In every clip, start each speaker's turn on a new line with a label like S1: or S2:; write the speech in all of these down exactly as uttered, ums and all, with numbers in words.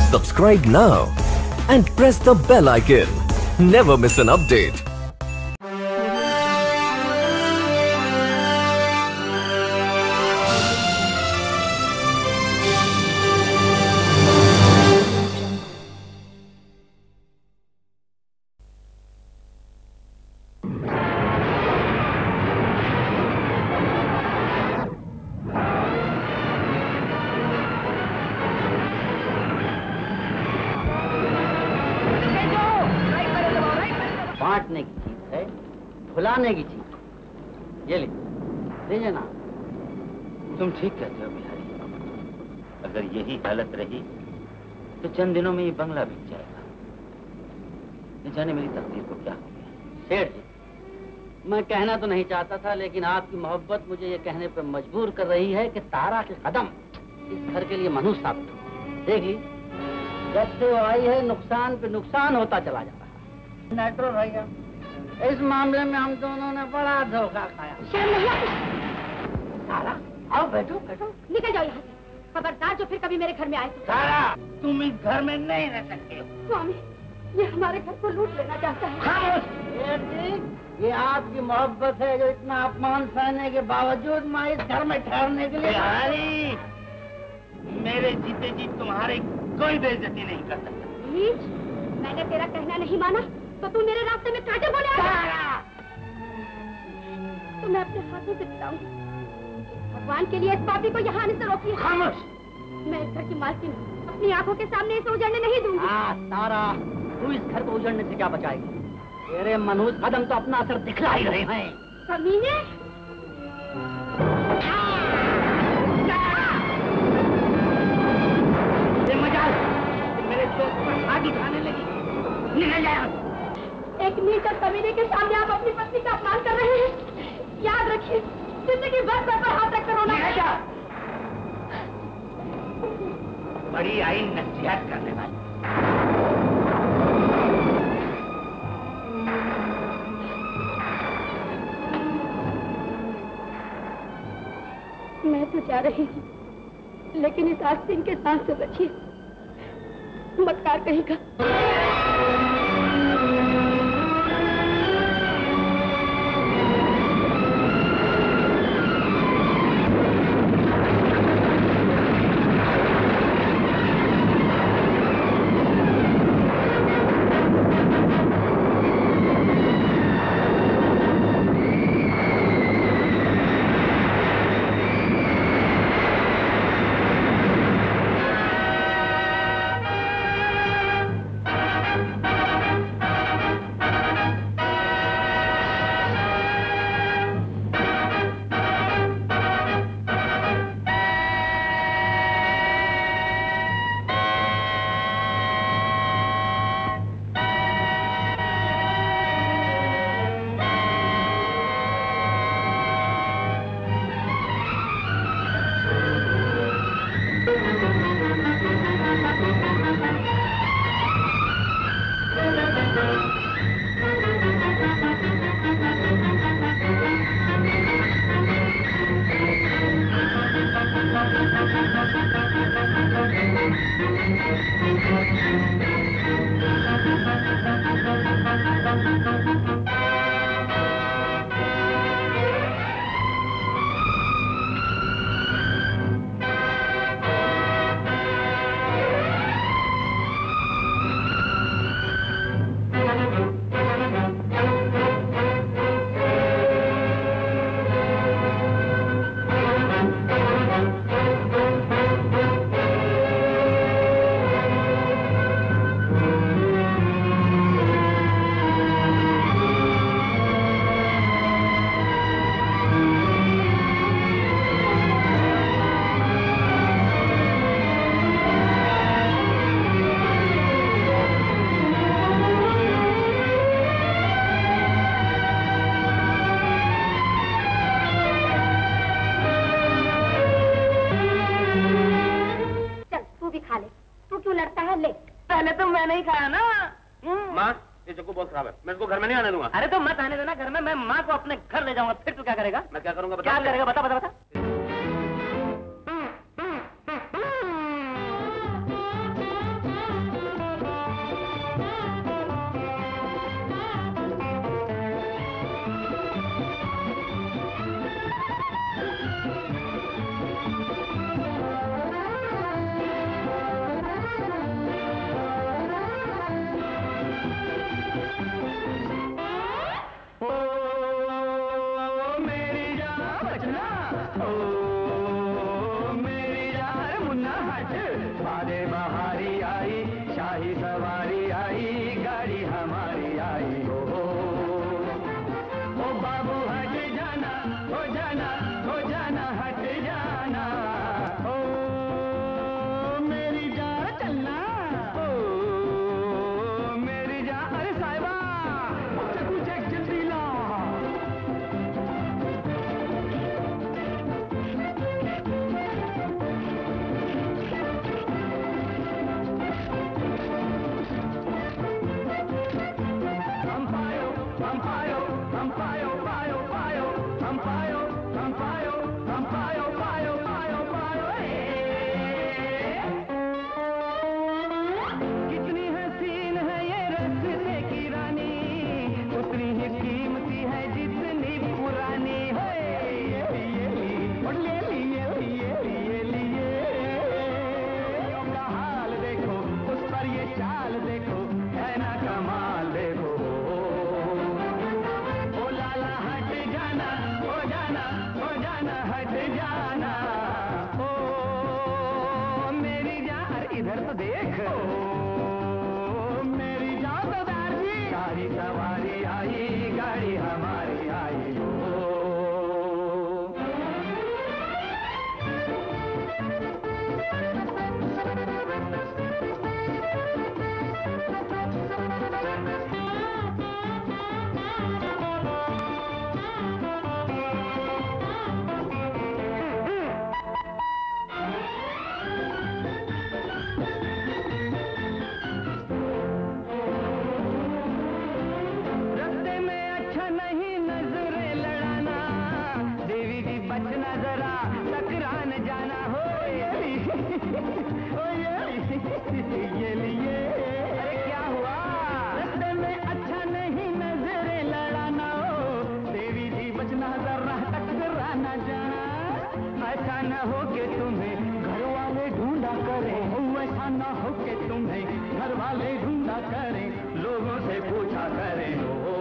S1: Subscribe now and press the bell icon. Never miss an update.
S2: बांटने की चीज है, भुलाने की चीज। ये ले, दीजिए ना।
S3: तुम ठीक कहते हो बिहारी। अगर यही हालत रही तो चंद दिनों में ये बंगला बिक जाएगा। न जाने मेरी तकदीर को क्या हो गया।
S2: सेठ जी, मैं कहना तो नहीं चाहता था, लेकिन आपकी मोहब्बत मुझे ये कहने पर मजबूर कर रही है कि तारा के कदम इस घर के लिए मनुष्य साबित हो। देखिए, जब से वो आई है नुकसान पे नुकसान होता चला जा रहा है। नेट्रो भैया, इस मामले में हम दोनों ने बड़ा धोखा खाया। तारा, आओ बैठो बैठो।
S4: निकल जाओ यहाँ से। खबरदार जो फिर कभी मेरे घर में आए तो।
S2: तारा, तुम इस घर में नहीं रह सकते हो।
S4: स्वामी, ये हमारे घर को लूट लेना चाहता है।
S2: खामोश। ये आपकी मोहब्बत है जो इतना अपमान सहने के बावजूद मैं इस घर में ठहरने के लिए।
S3: बिहारी, मेरे जीते जी तुम्हारे कोई बेइज्जती नहीं कर सकता।
S4: नीच, मैंने तेरा कहना नहीं माना तो तू मेरे रास्ते में कांटे बोले आया। तो मैं अपने हाथों से पिटाऊंगी। भगवान के लिए इस पापी को यहाँ आने से रोकिए।
S2: खामोश।
S4: मैं इस घर की मालकिन हूँ, अपनी आंखों के सामने इसे उजड़ने नहीं दूंगी।
S2: हाँ तारा, तू इस घर को उजड़ने से क्या बचाएगी? तेरे मनहूस कदम तो अपना असर दिखला ही रहे हैं।
S4: कमीने,
S2: ये मजाल मेरे दोस्त पर हाथ उठाने लगी। निकल जाए।
S4: एक नीच और कमीने के सामने आप अपनी पत्नी का अपमान कर रहे हैं। याद रखिए, जिंदगी भर सर पर हाथ रखकर रोना।
S2: निकल जा। बड़ी आई नसीहत करने वाली।
S4: मैं तो जा रही हूँ, लेकिन इस आस्तीन के सांस से बचिए। मक्कार कहीं का।
S2: पहले तो मैं नहीं खाया ना।
S3: माँ, ये चक्कू बहुत खराब है, मैं इसको घर में नहीं आने दूंगा।
S2: अरे तो मत आने देना घर में, मैं माँ को अपने घर ले जाऊंगा। फिर तू क्या करेगा?
S3: मैं क्या करूंगा बता?
S2: क्या करेगा बता बता बता।
S5: शाही सवारी आई, गाड़ी हमारी आई हो। ओ बाबू हट जाना, हो जाना, हो जाना, हट जाना। ओ मेरी जान चलना, ओ मेरी जान। अरे साहिबा चकू चेक जल्दी ला। कितनी हसीन है ये रस्ते की रानी, उतनी ही कीमती है जितनी पुरानी है। उसका हाल देखो, उस पर ये चाल देखो, है ना कमाल देखो। ओ लाला हट जाना, हो जाना, हो जाना, हट जाना। ओ मेरी जान इधर तो देख, ओ मेरी जान सरदार जी। सारी सवारी आई, गाड़ी हमारी आई हो। रस्ते में अच्छा नहीं नजरें लड़ाना, देवी जी बचना जरा टकरान जाना हो। ये ओ ये ये लिए। अरे क्या हुआ? रस्ते में अच्छा नहीं नजरें लड़ाना हो, देवी जी बचना जरा टकराना जाना। ऐसा न हो के तुम्हें घर वाले ढूंढा करें, ऐसा न हो के तुम्हें घर वाले ढूंढा करें, लोगों से पूछा करें। ओ,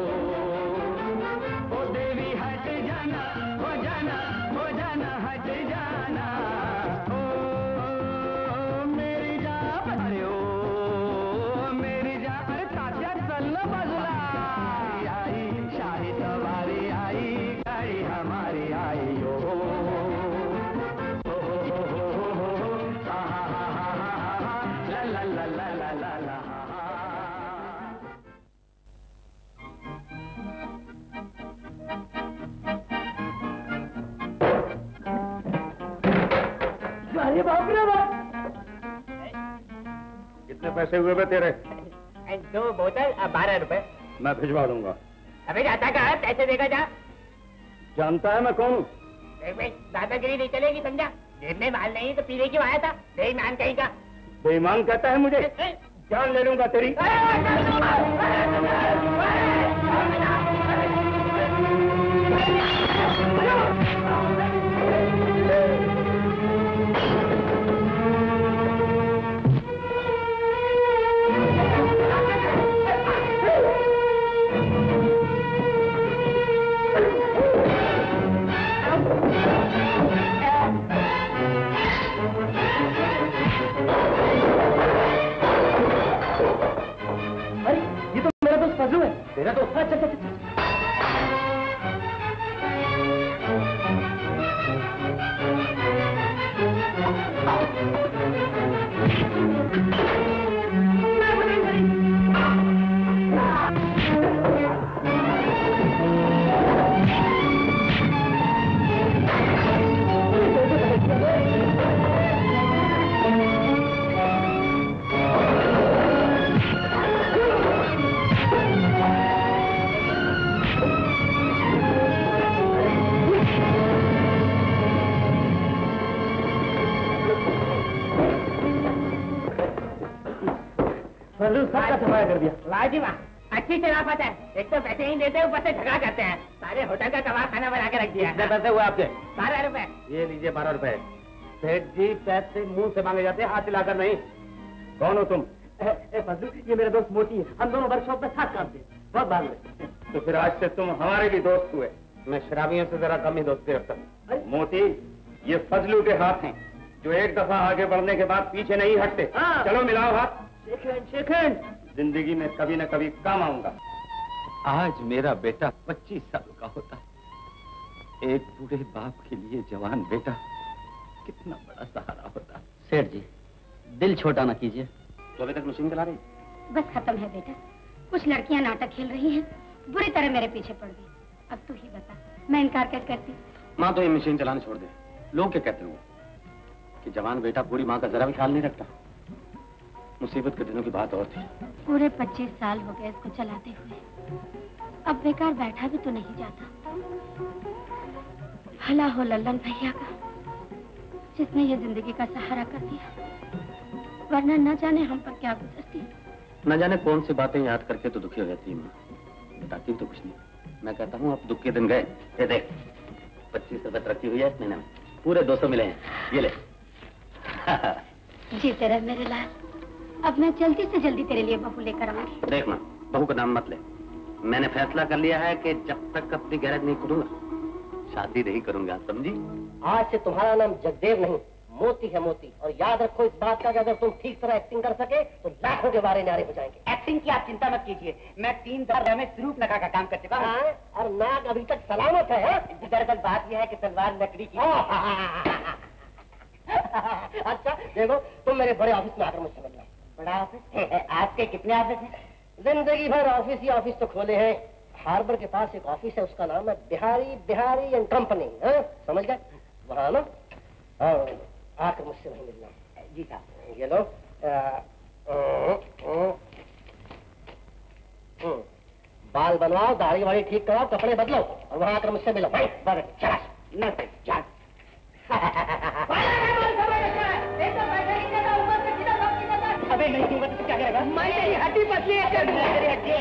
S5: ओ देवी हट जाना, हो जाना, हो जाना, हट जाना। ओ मेरी जान, अरे ओ मेरी जान। अरे तात्या चल ना बाजूला। आई शाही सवारी आई, गाड़ी हमारी आई हो। ला ला ला ला ला ला। अरे बाप रे बाप! कितने पैसे हुए बे तेरे?
S6: दो बोतल बारह रुपए।
S5: मैं भिजवा दूंगा।
S6: अबे जाता कहाँ है? पैसे देगा जा।
S5: जानता है मैं कौन हूँ?
S6: देख भाई, दादागिरी नहीं चलेगी, समझा? जेब में माल नहीं तो पीने क्यों आया था? बेईमान कहीं का।
S5: बेईमान कहता है मुझे? जान ले लूंगा तेरी। अरे ये तो मेरा दोस्त फजलू है। तेरा दोस्त? अच्छा अच्छा अच्छा। सबका सफाया कर दिया।
S6: वाह जी वाह, अच्छी शराफत है। एक तो पैसे ही देते, ऊपर से झगड़ा करते हैं। सारे होटल का कबाब खाना बना के रख दिया।
S5: कितने पैसे हुए आपके?
S6: बारह रुपए।
S5: ये लीजिए बारह रुपए। सेठ जी पैसे मुंह से मांगे जाते हैं, हाथ हिलाकर नहीं। कौन हो तुम?
S7: ए, ए फजलू, ये मेरे दोस्त मोती है। हम दोनों वर्कशॉप में साथ काम थे, बहुत भाग रहे।
S5: तो फिर आज से तुम हमारे भी दोस्त हुए। मैं शराबियों से जरा कम ही दोस्ती रखता हूँ। मोती, ये फजलू के हाथ हैं जो एक दफा आगे बढ़ने के बाद पीछे नहीं हटते।
S7: हाँ।
S5: चलो मिलाओ हाथ।
S7: सेकंड सेकंड जिंदगी में कभी न कभी काम आऊंगा।
S3: आज मेरा बेटा पच्चीस साल का होता, एक बूढ़े बाप के लिए जवान बेटा कितना बड़ा सहारा होता।
S2: सेठ जी, दिल छोटा ना कीजिए।
S7: तो अभी तक मशीन चला रही?
S4: बस खत्म है बेटा। कुछ लड़कियां नाटक खेल रही हैं, बुरी तरह मेरे पीछे पड़ गई। अब तू ही बता, मैं इनकार कैसे करती?
S7: माँ तो ये मशीन चलाना छोड़ दे। लोग क्या कहते हैं कि जवान बेटा पूरी माँ का जरा भी ख्याल नहीं रखता। मुसीबत के दिनों की बात और थी।
S4: पूरे पच्चीस साल हो गए इसको चलाते हुए, अब बेकार बैठा भी तो नहीं जाता। भला हो लल्लन भैया का, जिसने ये जिंदगी का सहारा कर दिया, वरना न जाने हम पर क्या गुजरती।
S7: न जाने कौन सी बातें याद करके तो दुखी हो जाती है माँ। बताती तो कुछ नहीं। मैं कहता हूँ अब दुख के दिन गए। ये देख, पच्चीस रुपए रखी हुई है इस महीने में, पूरे दो सौ मिले हैं, ये ले।
S4: जीते रहे मेरे लाल। अब मैं जल्दी से जल्दी तेरे लिए बहू लेकर आऊंगी।
S7: देख माँ, बहू का नाम मत ले। मैंने फैसला कर लिया है कि जब तक अपनी गैरेज नहीं खोलूंगा, शादी नहीं करूंगा, समझी?
S6: आज से तुम्हारा नाम जगदेव नहीं, मोती है मोती। और याद रखो इस बात का कि अगर तुम ठीक तरह एक्टिंग कर सके तो लाखों के बारे नारे बजाएंगे।
S2: एक्टिंग की आप चिंता मत कीजिए, मैं तीन दर्जा में सिरूप लगा का काम कर चुका हूँ।
S6: और नाक अभी तक सलामत है।
S2: दरअसल बात यह है कि तलवार लकड़ी की।
S6: अच्छा देखो, तुम मेरे बड़े ऑफिस में आकर मुझसे मिलना।
S2: बड़ा ऑफिस? आपके कितने ऑफिस हैं?
S6: जिंदगी भर ऑफिस ही ऑफिस तो खोले हैं। हार्बर के पास एक ऑफिस है, उसका नाम है बिहारी बिहारी एंड कंपनी। समझ गए? वहाँ ना आकर मुझसे वहीं मिलना।
S2: जी साहब।
S6: ये लो, बाल बनवाओ, दाढ़ी वाड़ी ठीक कराओ, कपड़े बदलो और वहाँ आकर मुझसे मिलो। चला नमस्ते। जा।
S2: अबे नहीं दूंगा तो क्या करेगा? मैं तेरी हड्डी पसली है। तेरी हड्डी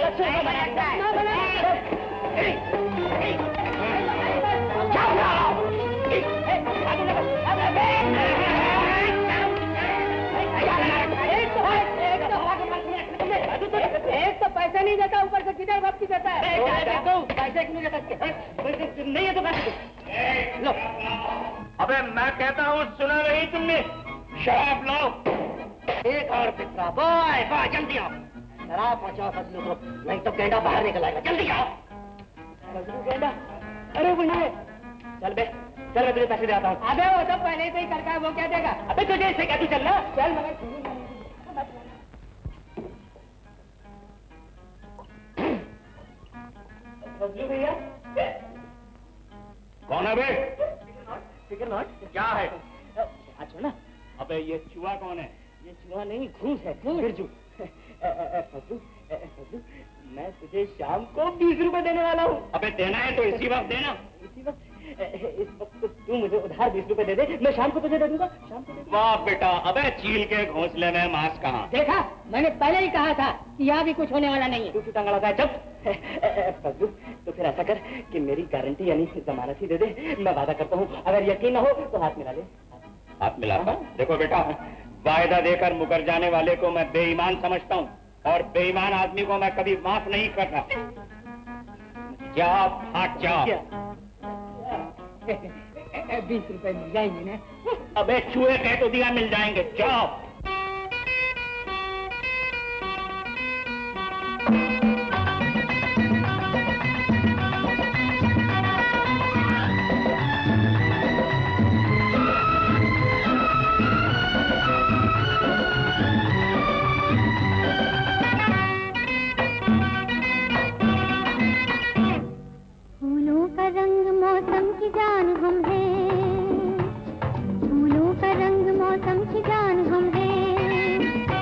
S2: एक तो पैसा नहीं देता, ऊपर से किधर वापसी देता है? पैसे क्यों नहीं देता? नहीं है तो पैसे लो।
S7: अबे मैं कहता हूँ, सुना नहीं तुमने? शराब लाओ।
S6: एक और पिछड़ा। बॉय बॉय जल्दी आओ। शराब पहुंचाओ फजलू को, नहीं तो गेंडा बाहर निकल आएगा। जल्दी आओ।
S2: फजलू गेंडा? अरे बुढ़िया, चल बे, चल मैं तुझे पैसे दे आता हूँ। अबे वो तो पहले से ही करका है, वो क्या देगा? अबे तुझे ऐसे क्या, तू चल ना, चल। मगर फजलू भैया।
S7: कौन है बे?
S2: फिकर नॉट।
S7: क्या है?
S2: अच्छा ना,
S7: अबे ये चूहा कौन है?
S2: ये चूहा नहीं, घूस है। बिरजू। फजलू, फजलू, मैं तुझे शाम को बीस रुपए देने वाला हूँ।
S7: अबे देना है तो इसी वक्त देना।
S2: इसी वक्त? इस वक्त तू मुझे उधार बीस रुपए दे दे, मैं शाम को तुझे दे दूंगा। शाम को दे दूंगा।
S7: वाह बेटा, अबे चील के घोंसले में मांस कहाँ?
S2: देखा, मैंने पहले ही कहा था कि यहाँ भी कुछ होने वाला नहीं है। तू टंगा लगा जब। फजलू, तो फिर ऐसा कर कि मेरी गारंटी यानी जमानत ही दे दे। मैं वादा करता हूँ, अगर यकीन न हो तो हाथ मिला ले।
S7: हाथ मिला? देखो बेटा, वायदा देकर मुकर जाने वाले को मैं बेईमान समझता हूँ, और बेईमान आदमी को मैं कभी माफ नहीं करता। जा भाग जा।
S2: बीस रुपए मिल जाएंगे ना?
S7: अबे चूहे कह तो दिया मिल जाएंगे, जाओ।
S8: फूलों का रंग मौसम की जान हम हैं, फूलों का रंग मौसम की जान हम हैं,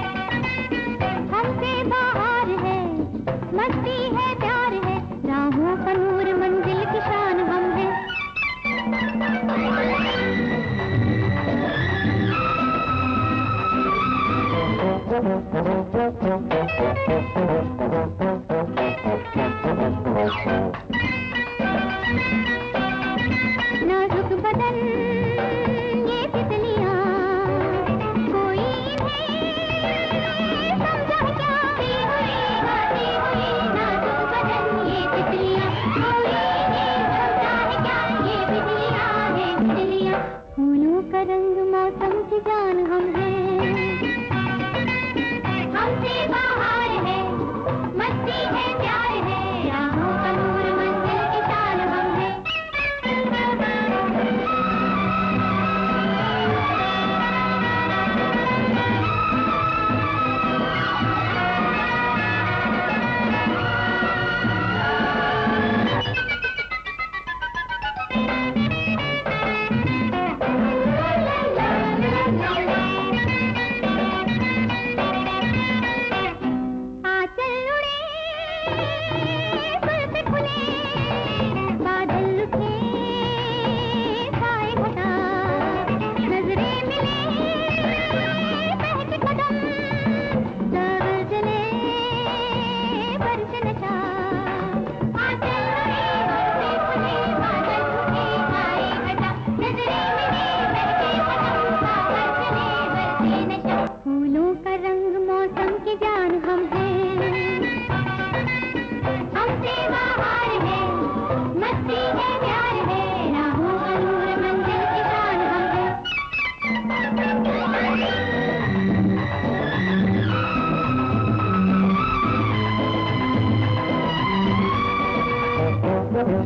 S8: हमसे बाहर है, मस्ती है, प्यार है, राहों का नूर मंजिल की शान हम हैं। नाजुक बदन ये तितलियां, कोई इन्हें समझा क्या? गाती हुई नाजुक बदन ये तितलियां, कोई इन्हें समझा है क्या? ये तितलियां हैं तितलियां। फूलों का रंग मौसम की जान हम हैं, हमसे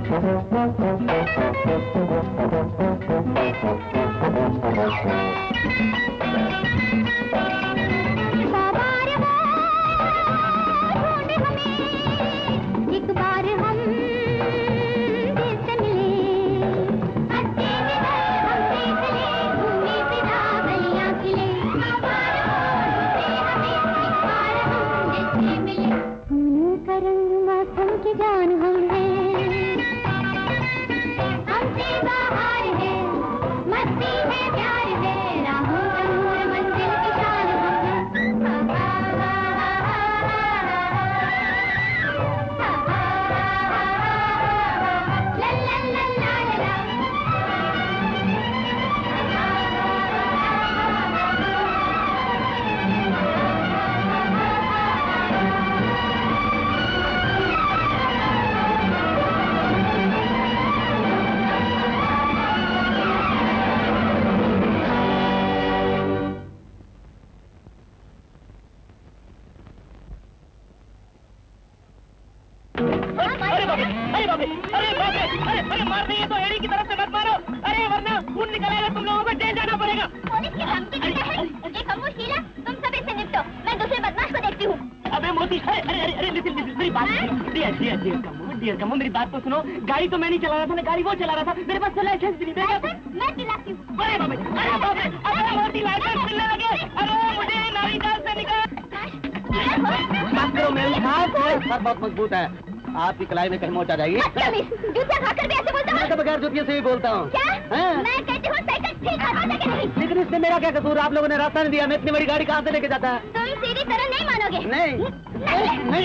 S5: गाड़ी तो मैं नहीं चला रहा था ना, गाड़ी वो चला रहा था। मेरे पास तो लाइसेंस भी नहीं देगा। मैं दिलाती हूँ। अरे बाबा, अरे बाबा, अरे मोटी लाइसेंस मिलने लगे। अरे मुझे नारी जाल से निकाल। मत करो मेरी हाथ, सर बहुत मजबूत है, आपकी कलाई में कहीं मोच आ जाएगी।
S4: जूतियाँ खाकर भी ऐसे बोलता हूँ?
S5: मैं तो बगैर जूतियों से ही बोलता हूँ।
S4: क्या? मैं कहती हूँ साइकिल ठीक हटा सके नहीं।
S5: लेकिन इससे मेरा क्या कसूर? आप लोगों ने रास्ता नहीं दिया, मैं इतनी बड़ी गाड़ी कहाँ से लेके जाता है?
S4: तुम सीधी तरह नहीं मानोगे।
S5: नहीं नहीं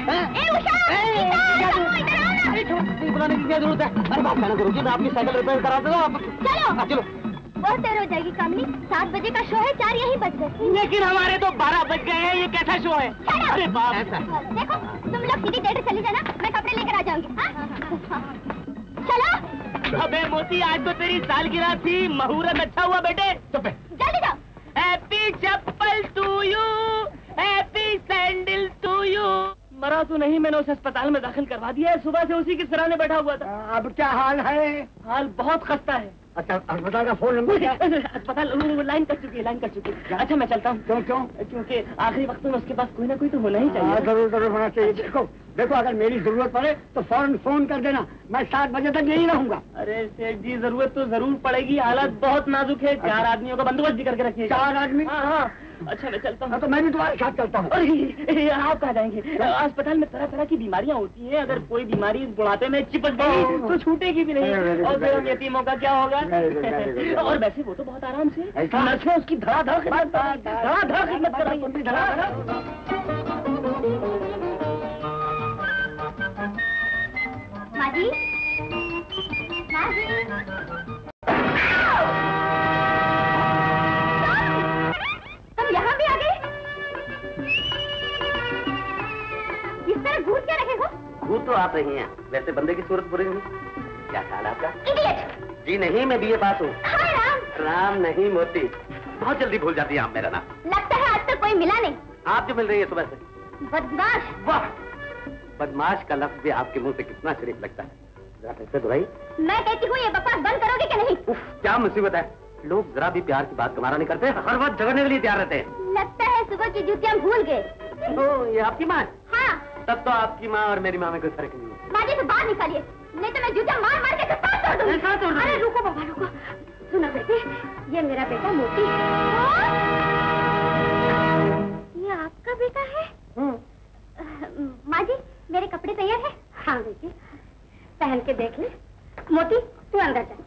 S5: बुलाने की क्या जरूरत है? अरे बात कहना गुरुजी, मैं आपकी साइकिल रिपेयर करा दूंगा। आप
S4: चलो चलो, बहुत देर हो जाएगी कामनी। सात बजे का शो है, चार यही बज गए।
S5: लेकिन हमारे तो बारह बज गए हैं, ये कैसा शो है? अरे बाप,
S4: देखो तुम लोग सीधी देर चली जाना, मैं कपड़े लेकर आ जाऊंगी। चलो।
S5: अबे मोती, आज तो तेरी सालगिरह थी, मुहूर्त अच्छा हुआ बेटे।
S4: जल्दी जाओ।
S5: Happy chappal to you, happy sandal to you. मरा तो नहीं, मैंने उसे अस्पताल में दाखिल करवा दिया है। सुबह से उसी की सराहने बैठा हुआ था।
S6: अब क्या हाल है?
S5: हाल बहुत खस्ता है।
S6: अच्छा, अस्पताल का फोन नंबर क्या?
S5: अस्पताल लाइन कर चुकी है, लाइन कर चुकी है। अच्छा मैं चलता हूँ।
S6: क्यों क्यों?
S5: क्योंकि आखिरी वक्त में उसके पास कोई ना कोई तो होना ही चाहिए।
S6: जरूर जरूर होना चाहिए। देखो देखो, अगर मेरी जरूरत पड़े तो फौरन फोन कर देना, मैं सात बजे तक यही रहूंगा।
S5: अरे सेठ जी, जरूरत तो जरूर पड़ेगी, हालत बहुत नाजुक है। चार आदमियों का बंदोबस्त भी करके रखिए।
S6: चार आदमी?
S5: हाँ हाँ। अच्छा मैं चलता हूँ।
S6: तो मैं भी तुम्हारे साथ चलता हूँ।
S5: अरे आप कहाँ जाएंगे? अस्पताल में तरह तरह की बीमारियाँ होती हैं, अगर कोई बीमारी बुढ़ापे में चिपक गई तो छूटेगी भी नहीं, और फिर हम यतीमों का क्या होगा? और वैसे वो तो बहुत आराम से नर्स है, उसकी धड़ाधड़ खिदमत धड़ाधड़ खिदमत कर रही है।
S4: माँ जी, माँ जी, तुम यहाँ भी आ गए? इस तरह घूर क्या रहे हो?
S3: घूर तो आप रही हैं, वैसे बंदे की सूरत बुरी नहीं। क्या ख्याल है आपका?
S4: इडियट।
S3: जी नहीं, मैं बीए पास हूँ।
S4: हाँ राम।
S3: राम नहीं मोती, बहुत जल्दी भूल जाती है आप मेरा नाम।
S4: लगता है आज तक कोई मिला नहीं।
S3: आप जो मिल रही है सुबह से।
S4: बदमाश।
S3: वाह, बदमाश का लफ्ज भी आपके मुंह से कितना शरीफ लगता है। जरा कैसे दुराई?
S4: मैं कहती हूँ ये बकवास बंद करोगे कि नहीं?
S3: उफ, क्या मुसीबत है, लोग जरा भी प्यार की बात गवारा नहीं करते, हर वक्त झगड़ने के लिए तैयार रहते हैं।
S4: लगता है सुबह की जूतियाँ भूल गए।
S3: ओ, ये आपकी माँ?
S4: हाँ।
S3: तब तो आपकी माँ और मेरी माँ में कोई फर्क नहीं है।
S4: माँ जी तो बाहर निकालिए, नहीं तो मैं जूतियाँ मार मार के सांस तोड़ दूँगी। अरे रुको बाबा रुको, सुनो बेटे, ये मेरा बेटा मोती। ये आपका बेटा है? माँ जी मेरे कपड़े तैयार है? हाँ बेटी, पहन के देख ले। मोती तू अंदर जा।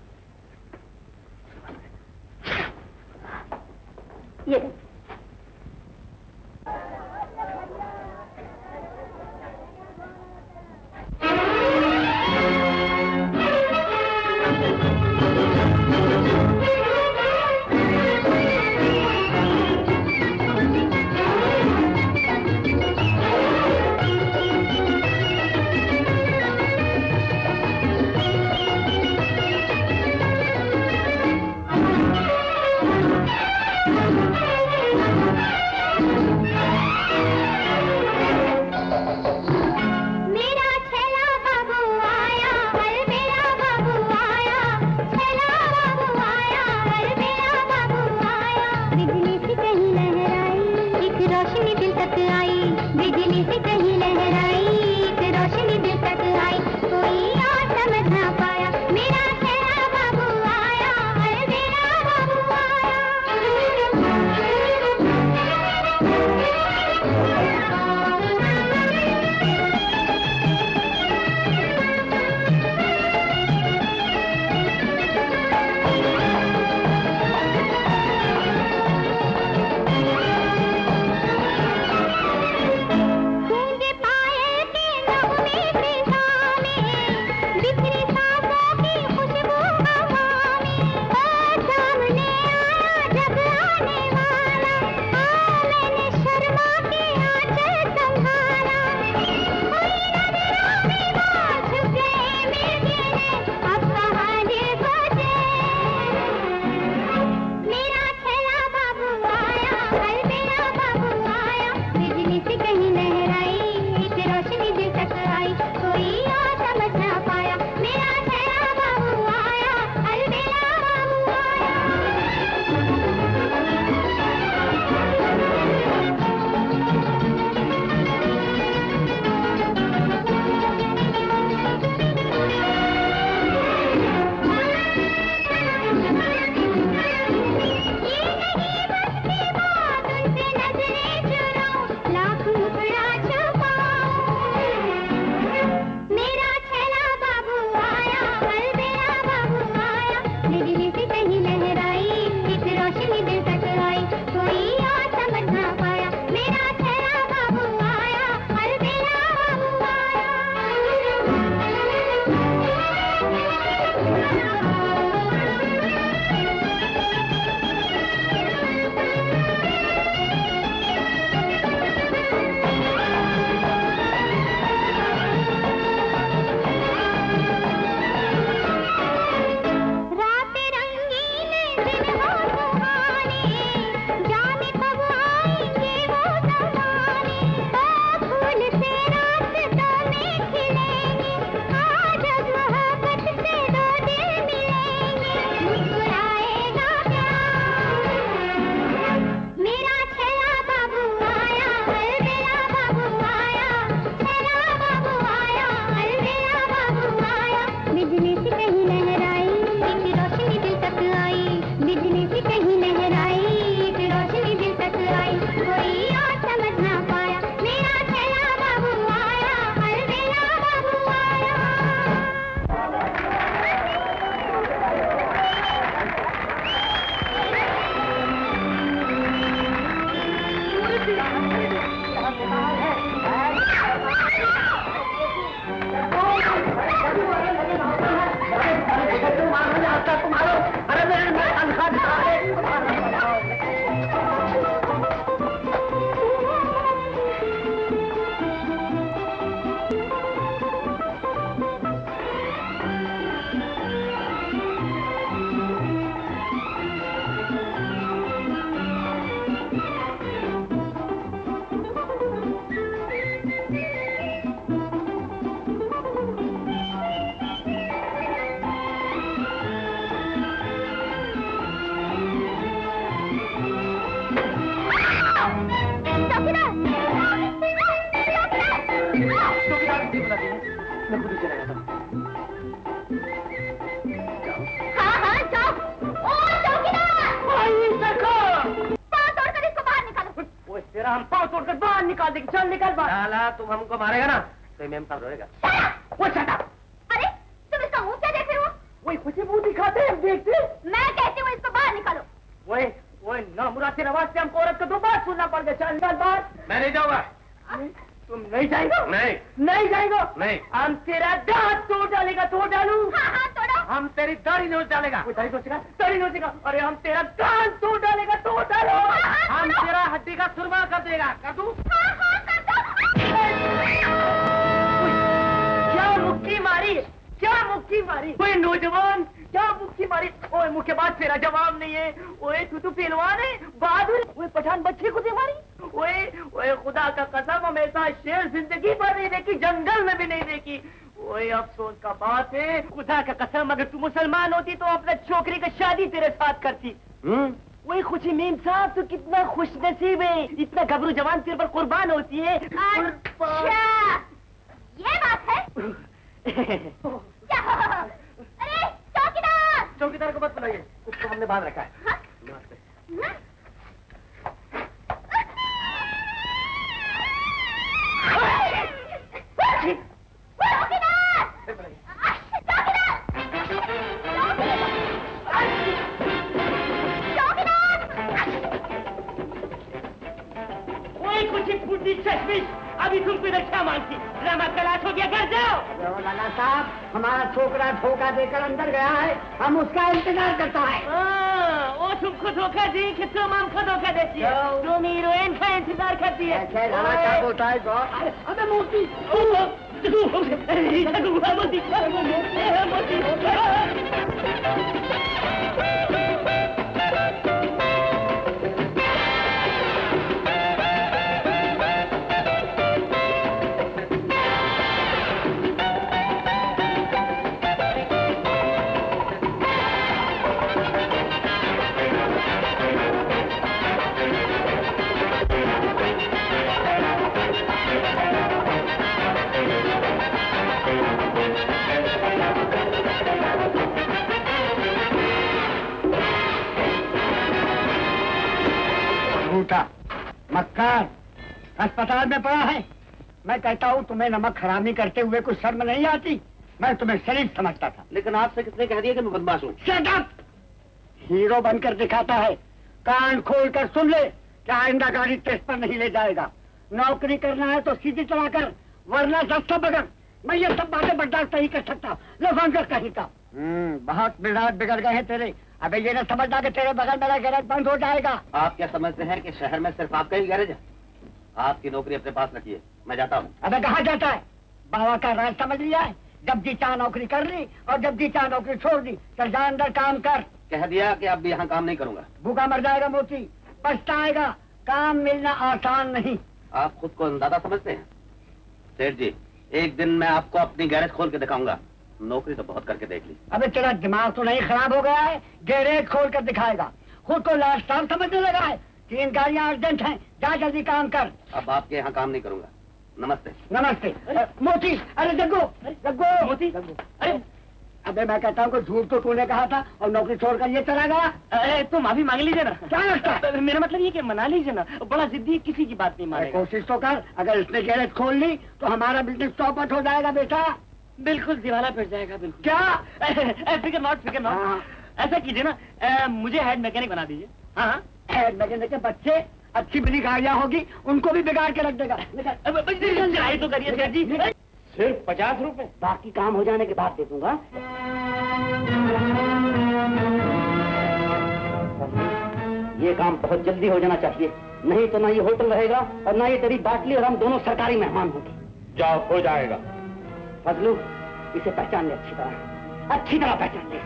S4: ये देख।
S8: आई, बिजली से कहीं लहराई, एक रोशनी दिल तक आई, कोई और समझ ना पाया, मेरा चेहरा बाबू आया, अरे मेरा बाबू आया।
S6: हम पाँव तोड़कर बाहर निकाल देंगे। चल निकल बाहर। लाला तुम हमको मारेगा ना तो मेम साहब रोएगा। वो शटा।
S4: अरे तुम इसका मुंह क्या देख रहे हो?
S6: वही खुशी मुंह दिखाते हैं देखते।
S4: मैं कहती हूँ इसको बाहर निकालो।
S6: वही वही ना मुराद आवाज से हमको औरत को दो बात सुनना पड़ गया। चल निकल बाहर। मैं नहीं जाऊंगा। तुम नहीं जाएगा? नहीं नहीं जाएगा? नहीं। हम तेरा दांत तोड़ डालेगा। तोड़ डालू?
S4: हाँ हाँ तोड़ो।
S6: हम तेरी दाढ़ी नोच डालेगा। कोई दाढ़ी नोचेगा? दाढ़ी नोचेगा। अरे हम तेरा कान तोड़ डालेगा। तोड़ डालो। हम तेरा हड्डी का सुरमा कर देगा। कर दूं?
S4: हाँ हाँ कर दो।
S6: क्या मुक्की मारी? क्या मुक्की मारी? कोई नौजवान क्या मुक्की मारी? ओए मुक्केबाज तेरा जवाब नहीं है। ओए तू तो पहलवान है बहादुर। ओए पठान बच्चे को दे मारी। ओए ओए खुदा का कसम हमेशा शेर जिंदगी पर नहीं देखी, जंगल में भी नहीं देखी। ओए अफसोस का बात है, खुदा का कसम अगर तू मुसलमान होती तो अपने छोकरी की शादी तेरे साथ करती। हम्म वही खुशी मीम साहब, तो कितना खुश नसीब है, इतना घबरू जवान तेरे पर कुर्बान होती है।
S4: अच्छा, ये बात है। अरे चौकीदार!
S6: चौकीदार को मत बुलाइए, उसको हमने बांध रखा है।
S4: हाँ?
S6: अभी तुमको रक्षा मांगती, ड्रामा तलाश हो गया, घर जाओ। लाला साहब, हमारा छोकरा धोखा देकर अंदर गया है, हम उसका इंतजार करता है। वो तुमको धोखा दी कि तुम हमको धोखा देती है? तुम हीरोइन का इंतजार करती है। लाला क्या बोलता है? अबे मोती, मक्कार अस्पताल में पड़ा है। मैं कहता हूँ तुम्हें नमक हरामी करते हुए कुछ शर्म नहीं आती? मैं तुम्हें शरीफ समझता था, लेकिन आपसे किसने कह दिया कि मैं बदमाश हूँ? Shut up! हीरो बनकर दिखाता है, कान खोल कर सुन ले कि आइंदा गाड़ी टेस्ट पर नहीं ले जाएगा। नौकरी करना है तो सीधी चला कर, वरना दस्ता बगैर। मैं ये सब बातें बर्दाश्त नहीं कर सकता। लफंगर कहीं का। हम्म, बहुत मिजाज बिगड़ गए हैं तेरे। अबे ये ना समझना कि तेरे बगल मेरा गैरेज बंद हो जाएगा। आप क्या समझते हैं कि शहर में सिर्फ आपका ही गैरेज है? आपकी नौकरी अपने पास रखिए, मैं जाता हूँ। अबे कहाँ जाता है? बाबा का राज समझ लिया है? जब जी चाह नौकरी कर ली और जब जी चाह नौकरी छोड़ दी। चल जा अंदर काम कर। कह दिया कि अब यहाँ काम नहीं करूँगा। भूखा मर जाएगा मोती, पछताएगा। काम मिलना आसान नहीं। आप खुद को अंदाजा समझते हैं? सेठ जी, एक दिन मैं आपको अपनी गैरेज खोल के दिखाऊंगा। नौकरी तो बहुत करके देख ली। अबे तेरा दिमाग तो नहीं खराब हो गया है? गैरेज खोल कर दिखाएगा। खुद को लास्ट टाइम समझने लगा है। तीन गाड़ियां अर्जेंट हैं, जा जल्दी काम कर। अब आपके यहाँ काम नहीं करूंगा। नमस्ते। नमस्ते। मोती, अरे जग्गू, जग्गू, मोती, अरे अबे मैं कहता हूँ कि झूठ तो तूने कहा था और नौकरी छोड़कर ये चला गया। अरे तो माफी मांग लीजिए ना। क्या लगता है? मेरा मतलब ये कि मना लीजिए ना, बड़ा जिद्दी, किसी की बात नहीं मानेगा। कोशिश तो कर। अगर इसने गैरेज खोल ली तो हमारा बिजनेस चौपट हो जाएगा बेटा। बिल्कुल दिवाला फिर जाएगा। बिल्कुल। क्या? फिकर नॉट, फिकर नॉट। ऐसा कीजिए ना, आ, मुझे हेड मैकेनिक बना दीजिए। हाँ, हेड मैकेनिक के बच्चे अच्छी बड़ी गाड़ियाँ होगी, उनको भी बिगाड़ के रख देगा। चढ़ाई तो करिए सर जी। सिर्फ पचास रुपए, बाकी काम हो जाने के बाद दे दूंगा। ये काम बहुत जल्दी हो जाना चाहिए, नहीं तो ना ये होटल रहेगा और ना ये तेरी बाटली और हम दोनों सरकारी मेहमान होंगे। जाओ, हो जाएगा। फजलू, इसे पहचान ले अच्छी तरह, अच्छी तरह पहचान ले।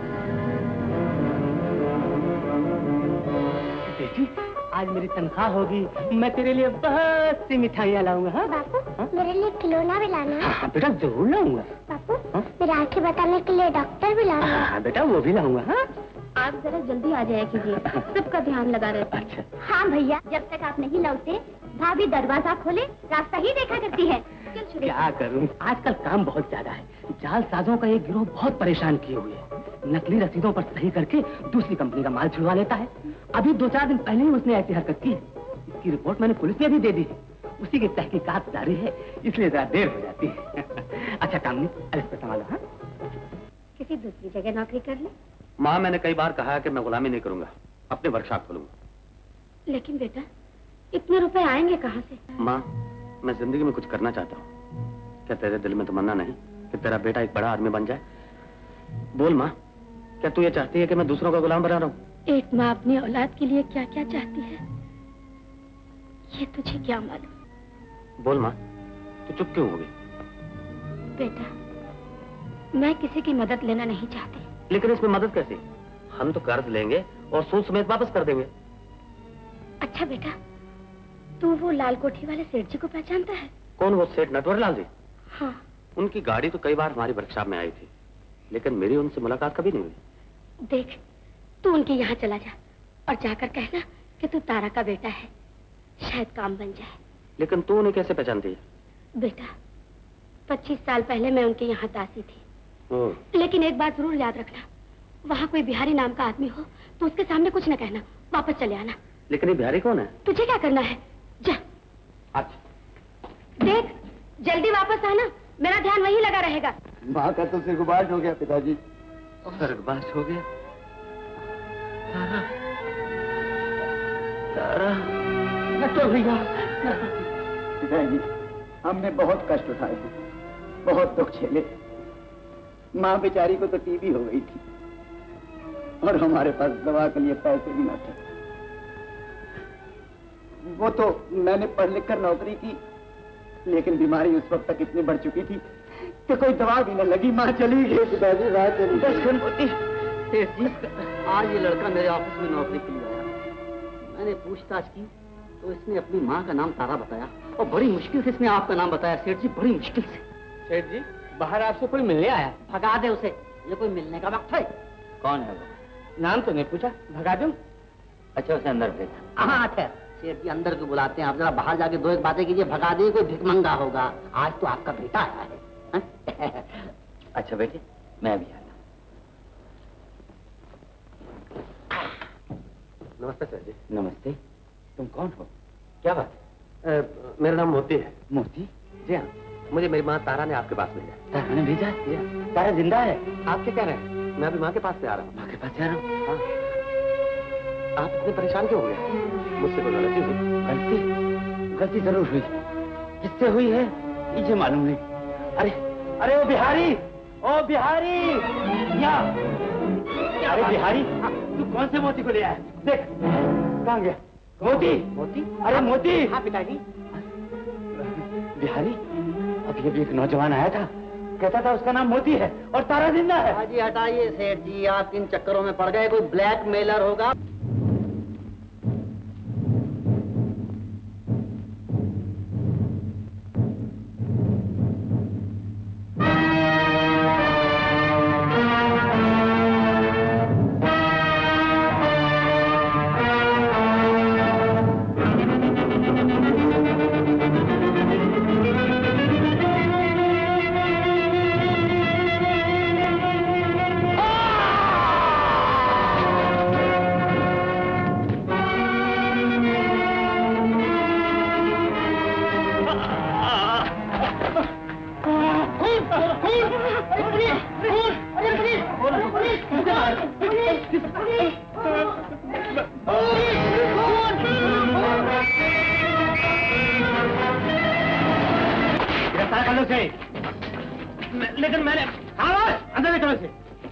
S6: बेटी, आज मेरी तनख्वाह होगी, मैं तेरे लिए बहुत सी मिठाइयाँ लाऊंगा। हाँ
S4: बापू,
S6: हा?
S4: मेरे लिए खिलौना भी लाना।
S6: हाँ बेटा, जरूर लाऊंगा।
S4: बापू, मेरे आंखें बताने के लिए डॉक्टर भी लाना।
S6: हाँ बेटा, वो भी लाऊंगा। हाँ,
S4: आप जरा जल्दी आ जाया कीजिए, सबका ध्यान लगा रहता है। अच्छा। हाँ भैया, जब तक आप नहीं लौटे भाभी दरवाजा खोले रास्ता ही देखा करती है।
S6: क्या करूं, आजकल काम बहुत ज्यादा है। जालसाजों का एक गिरोह बहुत परेशान किए हुए है। नकली रसीदों पर सही करके दूसरी कंपनी का माल छुड़वा लेता है। अभी दो चार दिन पहले ही उसने ऐसी हरकत की। इसकी रिपोर्ट मैंने पुलिस में भी दे दी है। उसी की तहकीकात जारी है, इसलिए जरा देर हो जाती है। अच्छा कामनी, अरे इसको संभालो। हाँ,
S4: किसी दूसरी जगह नौकरी कर ले।
S3: माँ, मैंने कई बार कहा है कि मैं गुलामी नहीं करूंगा, अपने वर्कशॉप खोलूंगा।
S4: लेकिन बेटा, इतने रुपए आएंगे कहाँ से?
S3: माँ, मैं जिंदगी में कुछ करना चाहता हूँ। क्या तेरे दिल में तमन्ना नहीं कि तेरा बेटा एक बड़ा आदमी बन जाए? बोल माँ, क्या तू ये चाहती है कि मैं दूसरों का गुलाम बना रहा हूँ?
S4: एक माँ अपनी औलाद के लिए क्या क्या चाहती है, ये तुझे क्या मालूम?
S3: बोल माँ, तू चुप क्यों हो गई?
S4: बेटा, मैं किसी की मदद लेना नहीं चाहती।
S3: लेकिन इसमें मदद कैसे? हम तो कर्ज लेंगे और सूद समेत वापस कर देंगे।
S4: अच्छा बेटा, तू वो लाल कोठी वाले सेठ जी को पहचानता है?
S3: कौन वो सेठ? नटवरलाल जी?
S4: हाँ।
S3: उनकी गाड़ी तो कई बार हमारी वर्कशॉप में आई थी, लेकिन मेरी उनसे मुलाकात कभी नहीं हुई।
S4: देख, तू उनके यहाँ चला जा, और जाकर कहना कि तू तारा का बेटा है, शायद काम बन जाए।
S9: लेकिन तू उन्हें कैसे पहचानती है?
S4: बेटा, पच्चीस साल पहले मैं उनके यहाँ दासी थी। लेकिन एक बात जरूर याद रखना, वहाँ कोई बिहारी नाम का आदमी हो तो उसके सामने कुछ न कहना, वापस चले आना।
S9: लेकिन ये बिहारी कौन है?
S4: तुझे क्या करना है, जा।
S9: अच्छा।
S4: देख, जल्दी वापस आना, मेरा ध्यान वहीं लगा रहेगा।
S10: माँ का तो स्वर्गवास हो गया पिताजी।
S3: स्वर्गवास हो गया? तारा, तारा,
S10: तो भैया पिताजी, हमने बहुत कष्ट उठाए हैं, बहुत दुख झेले। माँ बेचारी को तो टीबी हो गई थी और हमारे पास दवा के लिए पैसे भी न थे। वो तो मैंने पढ़ लिख कर नौकरी की, लेकिन बीमारी उस वक्त तक इतनी बढ़ चुकी थी कि कोई दवा भी न लगी। माँ चली गई पिताजी, माँ चली गई।
S2: सेठ जी, आज ये लड़का मेरे ऑफिस में नौकरी के लिए आया। मैंने पूछताछ की तो इसने अपनी माँ का नाम तारा बताया और बड़ी मुश्किल से इसने आपका नाम बताया। सेठ जी, बड़ी मुश्किल से।
S6: सेठ जी, बाहर आपसे कोई मिलने आया?
S2: भगा दे उसे, ये कोई मिलने का वक्त है?
S3: कौन है वो?
S6: नाम तो नहीं पूछा, भगा दूं?
S3: अच्छा, उसे अंदर भेजा।
S2: हाँ ठहर, सेठ जी अंदर क्यों बुलाते हैं? आप जरा बाहर जाके दो एक बातें कीजिए। भगा दिए, कोई भिखमंगा होगा। आज तो आपका बेटा आया है।
S3: अच्छा बेटे, मैं भी आता।
S9: नमस्ते सर जी।
S3: नमस्ते। तुम कौन हो? क्या बात है?
S9: मेरा नाम मोती है।
S3: मोती?
S9: जी हाँ, मुझे मेरी माँ तारा ने आपके पास भेजा।
S3: तारा ने भेजा? तारा जिंदा है?
S9: आप क्या कह रहे हैं? मैं अभी माँ के पास से आ रहा हूँ।
S3: माँ के पास जा रहा हूँ?
S9: हाँ। आप इतने परेशान क्यों हो गए? मुझसे कोई गलती हुई?
S3: गलती? गलती जरूर हुई। किससे हुई है मुझे मालूम नहीं। अरे अरे ओ बिहारी, ओ बिहारी, या अरे बिहारी, तू कौन से मोती को ले आया? देख कहाँ गया मोती? मोती? अरे मोती।
S6: हाँ पिताजी।
S3: बिहारी, अभी अभी एक नौजवान आया था, कहता था उसका नाम मोती है और तारा जिंदा है।
S2: हाजी हटाइए सेठ जी, आप इन चक्करों में पड़ गए। कोई ब्लैकमेलर होगा।
S6: लेकिन मैंने अंदर निकलो से।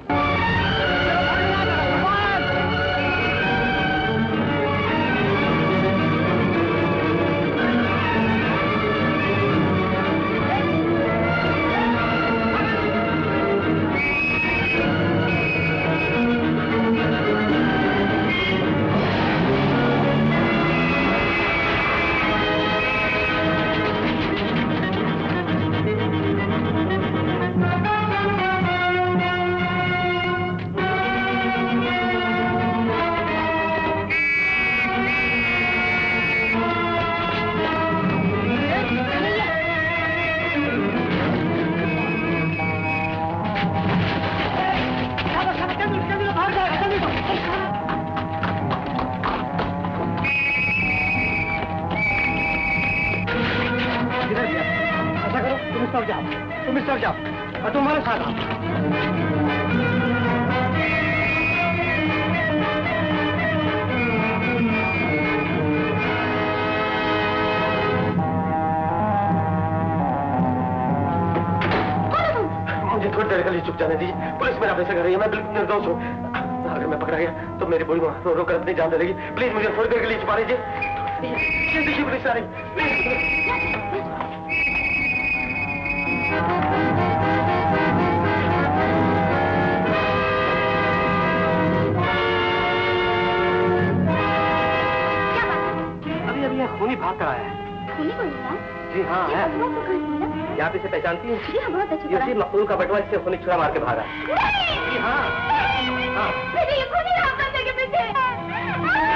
S9: तो मेरी बुरी माँ रो रो कर अपनी जान दे लेगी। प्लीज मुझे थोड़ी देर के लिए छुपा लीजिए। पुलिस आ रही। अभी अभी यह खूनी भाग कर आया है।
S4: खूनी कौन है?
S9: जी हाँ है। यहाँ पे से पहचानती है? जी हाँ, बहुत अच्छी तरह। ये मकबूल का बटवा इससे खूनी छुरा मार के भागा। जी हाँ। हाँ।
S4: ये खूनी राम बंदे के पीछे।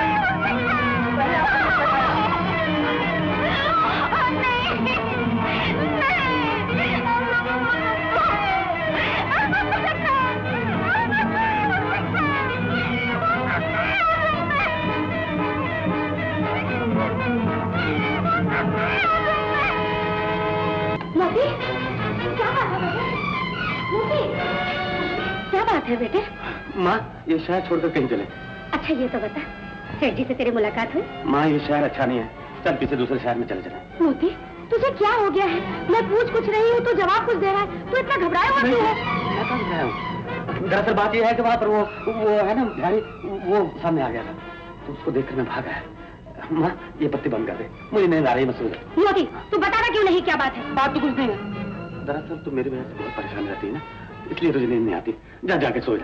S4: मोती, क्या बात है बेटे? मोती, क्या बात है बेटे?
S3: माँ, ये शहर छोड़कर कहीं चले।
S4: अच्छा ये तो बता, सेठ जी से तेरी मुलाकात हुई?
S3: माँ, ये शहर अच्छा नहीं है, चल किसी दूसरे शहर में चले चले।
S4: मोती, तुझे क्या हो गया है? मैं पूछ कुछ रही हूँ तो जवाब कुछ दे रहा है, तू इतना घबराया हुआ क्यों है?
S3: मैं कहाँ घबराया हूँ? दरअसल बात यह है कि वहाँ पर वो वो है ना बिहारी, वो सामने आ गया था, तो उसको देखकर मैं भाग आया। माँ, ये पत्ती बंद कर दे, मुझे नींद आ रही है, मैं सो जा।
S4: मोती, तू बताना क्यों नहीं, क्या बात है?
S3: बात तो कुछ नहीं है, दरअसल तू मेरी वजह से बहुत परेशान रहती है ना, इसलिए तुझे नींद नहीं आती। जा जाके सो जा।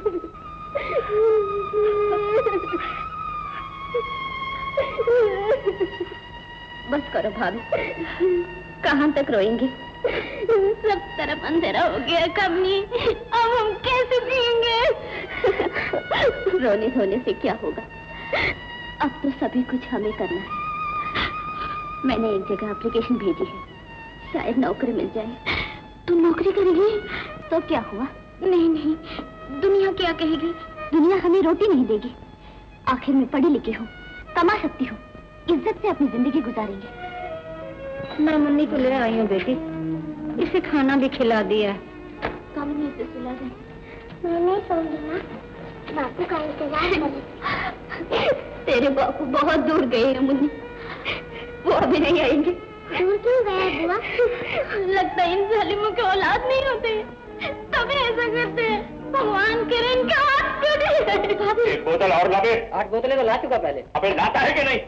S4: बस करो भाभी, कहाँ तक रोएंगे? सब तरफ अंधेरा हो गया कमनी, अब हम कैसे जिएंगे? रोने धोने से क्या होगा, अब तो सभी कुछ हमें करना है। मैंने एक जगह एप्लीकेशन भेजी है, शायद नौकरी मिल जाए। तुम नौकरी करेगी? तो क्या हुआ? नहीं नहीं, दुनिया क्या कहेगी? दुनिया हमें रोटी नहीं देगी। आखिर में पढ़ी लिखी हूँ, कमा सकती हूँ, इज्जत से अपनी जिंदगी गुजारेंगे। मैं मुन्नी को ले आई हूँ बेटी, इसे खाना भी खिला दिया। कमनी से सुला दे। मैं नहीं सोऊंगी माँ, बापू का इंतजार करें। तेरे बापू बहुत दूर गए हैं मुन्नी, वो अभी नहीं आएंगे। दूर क्यों गए बुआ? लगता है इन जालिमों के औलाद नहीं होते, तभी ऐसा करते हैं। भगवान करे इनके हाथ टूटे।
S7: एक बोतल और लावे।
S2: आठ बोतलें तो ला चुका पहले।
S7: अबे लाता है कि नहीं?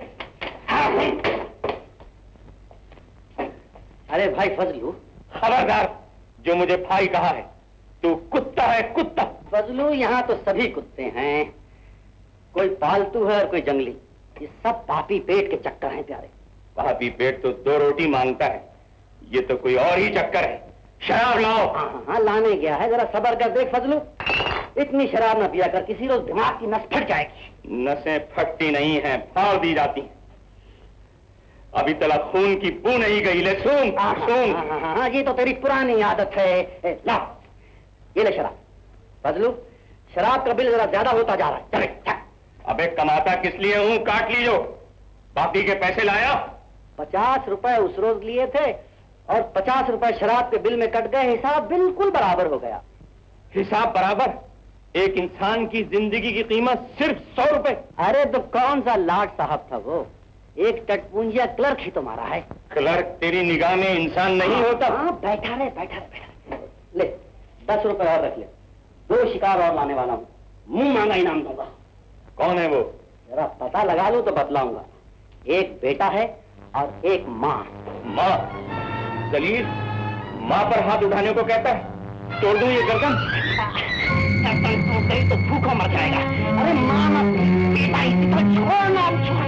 S2: अरे भाई फजलू,
S7: खबरदार, जो मुझे भाई कहा है, तू कुत्ता है, कुत्ता।
S2: फजलू, यहाँ तो सभी कुत्ते हैं, कोई पालतू है और कोई जंगली। ये सब पापी पेट के चक्कर हैं प्यारे।
S7: पापी पेट तो दो रोटी मांगता है, ये तो कोई और ही चक्कर है। शराब लाओ।
S2: हाँ हाँ लाने गया है, जरा सबर कर देख फजलू, इतनी शराब न पिया कर, किसी रोज दिमाग की नस फट जाएगी।
S7: नसें फटती नहीं हैं, फाड़ दी जाती हैं। अभी तक खून की बू नहीं गई, ले सुन सुन।
S2: हाँ, हाँ, हाँ, ये तो तेरी पुरानी आदत है। ए, ला ये ले शराब। फजलू, शराब का बिल जरा ज्यादा होता जा रहा है, चले चल।
S7: अबे कमाता किस लिए हूँ, काट लीजो। बाकी के पैसे लाया?
S2: पचास रुपए उस रोज लिए थे और पचास रुपए शराब के बिल में कट गए, हिसाब बिल्कुल बराबर हो गया।
S7: हिसाब बराबर? एक इंसान की जिंदगी की कीमत सिर्फ सौ रुपए।
S2: अरे तो कौन सा लाट साहब था वो, एक टटपूंजिया क्लर्क ही तुम्हारा है।
S7: क्लर्क तेरी निगाह में इंसान नहीं होता?
S2: हाँ, बैठा रहे बैठा रहे बैठा रहे। ले दस रुपए और रख ले, दो शिकार और लाने वाला हूँ, मुंह मांगा इनाम दूंगा।
S7: कौन है वो?
S2: जरा पता लगा लो तो बतलाऊंगा। एक बेटा है और एक माँ।
S7: माँ? दलील, माँ पर हाथ उठाने को कहता है, तोड़ दूं ये गर्दन?
S2: गर्दन तोड़ गई तो भूखा मर जाएगा। अरे माँ मत, बेटा इसी तरह छोड़ना छोड़।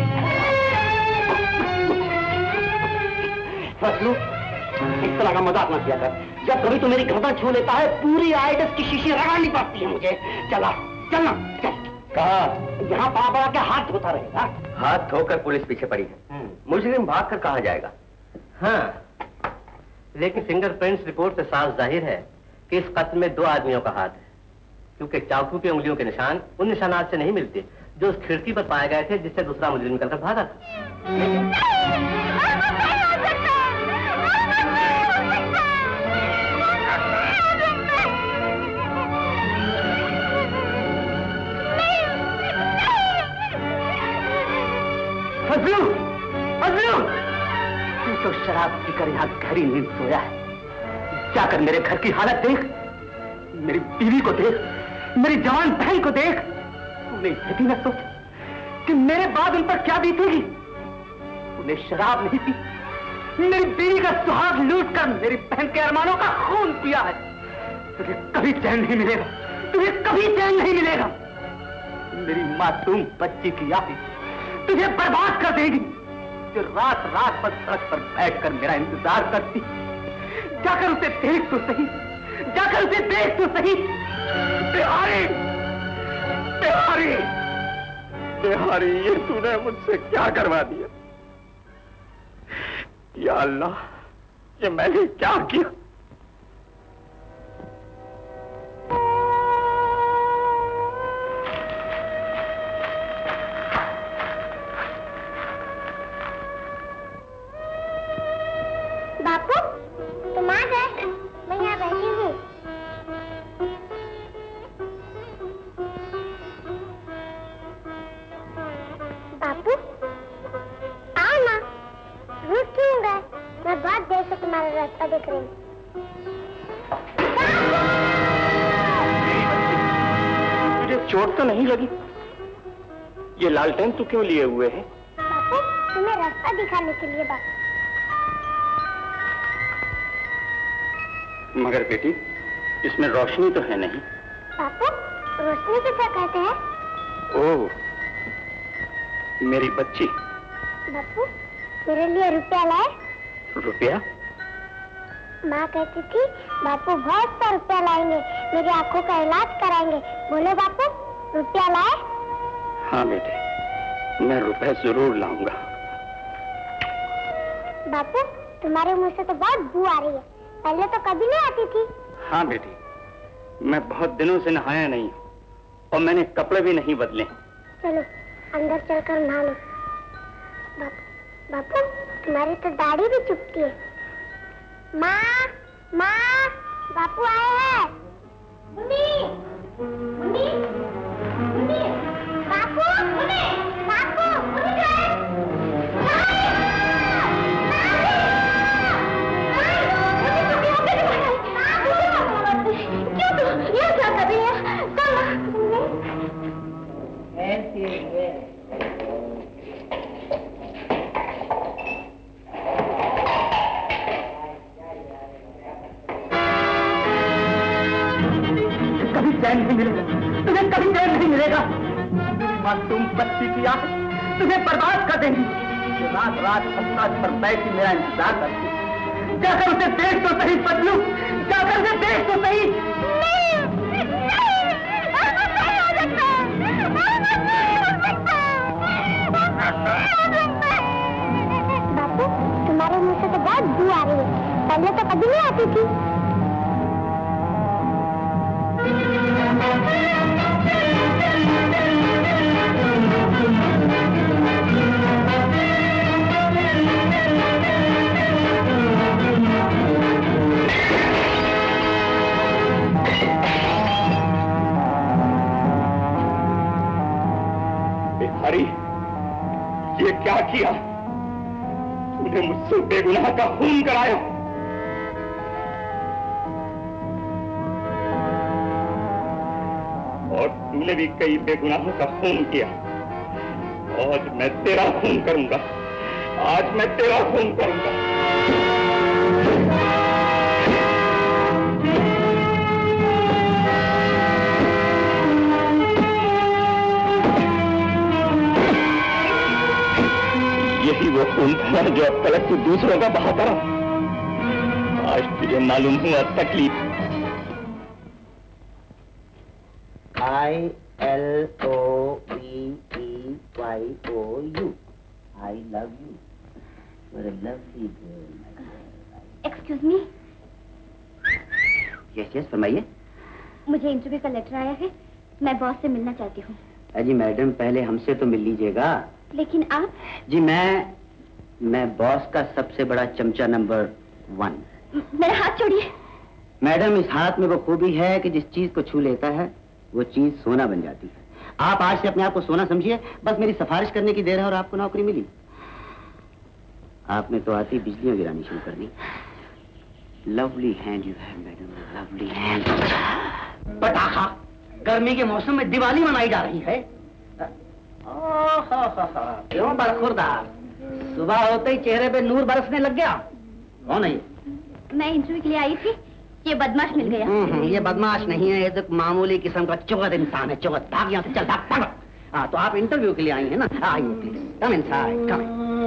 S2: फसलू, इस तरह का मजाक मत किया कर। जब कभी तू मेरी गर्दन छू लेता है, पूरी आइडस की शीशी रगड़नी पड़ती है मुझे। चला चलना चल।
S3: कहाँ?
S2: यहाँ पड़ा पड़ा के हाथ धोता रहेगा।
S3: हाथ धोकर पुलिस पीछे पड़ी है, मुजरिम भाग कर कहाँ जाएगा?
S9: हाँ, लेकिन फिंगरप्रिंट्स रिपोर्ट से साफ जाहिर है कि इस कत्ल में दो आदमियों का हाथ है, क्योंकि चाकू की उंगलियों के निशान उन निशानात से नहीं मिलते जो उस खिड़की पर पाए गए थे जिससे दूसरा मुजरिम निकलकर भागा था।
S2: फजलू, फजलू, तू तो शराब पीकर यहाँ गहरी नींद सोया है। जाकर मेरे घर की हालत देख, मेरी बीवी को देख, मेरी जवान बहन को देख। तूने ये भी न सोच कि मेरे बाद उन पर क्या बीतेगी। तूने शराब नहीं पी, मेरी बीवी का सुहाग लूट कर मेरी बहन के अरमानों का खून पिया है। तुझे कभी चैन नहीं मिलेगा, तुझे कभी चैन नहीं मिलेगा। मेरी मासूम बच्ची की यादें तुझे बर्बाद कर देगी, जो रात रात पर सड़क पर बैठकर मेरा इंतजार करती। जाकर उसे देख तो सही, जाकर उसे देख तो सही। बिहारी, बिहारी,
S7: बिहारी, ये तूने मुझसे क्या करवा दिया? या अल्लाह, ये मैंने क्या किया?
S8: बापू, तुम हमारा रास्ता देख रहे हैं।
S7: तुझे चोट तो नहीं लगी? ये लालटेन तू क्यों लिए हुए है?
S8: बापू, तुम्हें रास्ता दिखाने के लिए बापू।
S7: मगर बेटी, इसमें रोशनी तो है नहीं।
S8: बापू, रोशनी को क्या कहते हैं?
S7: ओह, मेरी बच्ची।
S8: बापू, मेरे लिए रुपया लाए?
S7: रुपया?
S8: माँ कहती थी बापू बहुत सा रुपया लाएंगे, मेरी आंखों का इलाज कराएंगे। बोले बापू, रुपया लाए?
S7: हाँ बेटे, मैं रुपए जरूर लाऊंगा।
S8: बापू, तुम्हारे मुंह से तो बहुत बू आ रही है, पहले तो कभी नहीं आती थी।
S7: हाँ बेटी, मैं बहुत दिनों से नहाया नहीं हूँ और मैंने कपड़े भी नहीं बदले।
S8: चलो अंदर चलकर नहा लो। बापू, बापू, तुम्हारी तो दाढ़ी भी चुपती है। माँ, माँ, बापू आए हैं। मुन्नी, मुन्नी, मुन्नी, बापू, मुन्नी, बापू, मुन्नी जो है? क्यों तू ये क्या कर रही है?
S6: कभी चैन नहीं मिलेगा, तुझे कभी चैन नहीं मिलेगा। मेरी मासूम बच्ची की आंख तुझे बर्बाद कर देंगी। रात रात हंसना पर बैठी मेरा इंतजार करती। जाकर उसे देख तो सही पतलू, जाकर उसे देख तो सही।
S8: बापू, तुम्हारे मुंह से तो बहुत बू आ रही है, पहले तो कभी नहीं आती थी।
S7: बिहारी, ये क्या किया? तूने मुझसे बेगुनाह का खून कराया। और तूने भी कई बेगुनाहों का खून किया। आज मैं तेरा खून करूंगा, आज मैं तेरा खून करूंगा। यही वो खून था जो अब तलक से दूसरों का बहाता रहा। आज तुझे मालूम हुआ तकलीफ।
S3: I L O V E Y O U, I love you. Lovely girl.
S4: Excuse me,
S3: yes yes फरमाइए।
S4: मुझे इंटरव्यू का लेटर आया है, मैं बॉस से मिलना चाहती हूँ।
S3: अजी मैडम, पहले हमसे तो मिल लीजिएगा।
S4: लेकिन आप?
S3: जी मैं मैं बॉस का सबसे बड़ा चमचा नंबर वन।
S4: मेरा हाथ छोड़िए।
S3: मैडम, इस हाथ में वो खूबी है कि जिस चीज को छू लेता है वो चीज सोना बन जाती है। आप आज से अपने आप को सोना समझिए, बस मेरी सिफारिश करने की देर है और आपको नौकरी मिली। आपने तो आती बिजलियां गिरानी शुरू कर दी। Lovely hand you have madam, lovely hand.
S6: पटाखा, गर्मी के मौसम में दिवाली मनाई जा रही है। क्यों बरखुरदार, सुबह होते ही चेहरे पे नूर बरसने लग गया। कौन है ये?
S4: मैं इंटरव्यू के लिए आई थी, ये बदमाश मिल गया।
S3: ये बदमाश नहीं है, ये तो मामूली किस्म का चौगत इंसान है। चौगत, भाग यहाँ से, चल भाग भाग। हाँ, तो आप इंटरव्यू के लिए आई हैं ना? आइए please, come inside, come.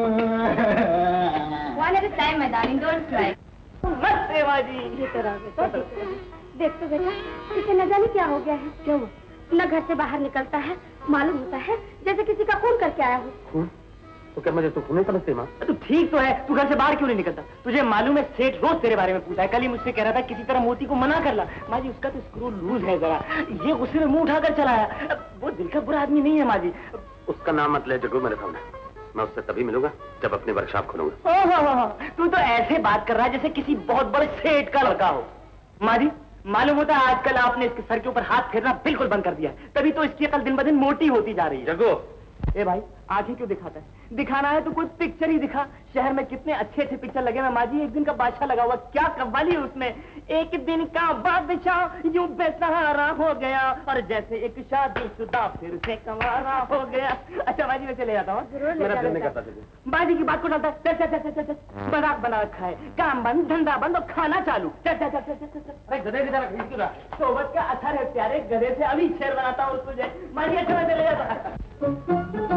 S4: One at a time, my darling, don't cry.
S6: बस सेवा जी।
S4: ये तरह बेटा, देख तो बेटा, इसे न जाने क्या हो गया है। क्यों? न घर से बाहर निकलता है, मालूम होता है जैसे किसी का खून करके आया हो।
S6: खून? तो क्या मुझे तू खून नहीं समझती माँ? तू ठीक तो है, तू घर से बाहर क्यों नहीं निकलता? तुझे मालूम है सेठ रोज तेरे बारे में पूछा है। कल ही मुझसे कह रहा था किसी तरह मोती को मना कर ला। माँ जी, उसका तो स्क्रू लूज है जरा, ये गुस्से में मुंह उठाकर चला आया। वो दिल का बुरा आदमी नहीं है माँ जी।
S7: उसका नाम मत ले जग्गू मेरे सामने। मैं उससे तभी मिलूंगा जब अपनी वर्कशॉप खोलूंगा।
S6: ओह, तू तो ऐसे बात कर रहा है जैसे किसी बहुत बड़े सेठ का लड़का हो। माँ जी, मालूम होता है आजकल आपने इसके सर के ऊपर हाथ फेरना बिल्कुल बंद कर दिया है, तभी तो इसकी अकल दिन ब दिन मोटी होती जा रही है।
S7: जग्गू,
S6: ए भाई, आंखें क्यों दिखाता है? दिखाना है तो कोई पिक्चर ही दिखा। शहर में कितने अच्छे अच्छे पिक्चर लगे हैं। माँ जी, एक दिन का बादशाह लगा हुआ, क्या कव्वाली है उसमें। एक दिन का बादशाह यूं बेसहारा हो गया और जैसे एक शादीशुदा फिर से कंवारा हो गया। अच्छा माँ जी, मैं चले जाता हूँ।
S9: मेरा दिल नहीं करता।
S6: बाजी की बात को डालता है। चल चल चल चल चल, मजाक बना रखा है। काम बंद, धंधा बंद और खाना चालू। चल चल चल चल चल। अरे गधे की तरह खींच रहा। सोबत का असर है प्यारे, गधे से अभी शेर बनाता हूँ तुझे। माँ जी, अच्छा मैं चले जाता।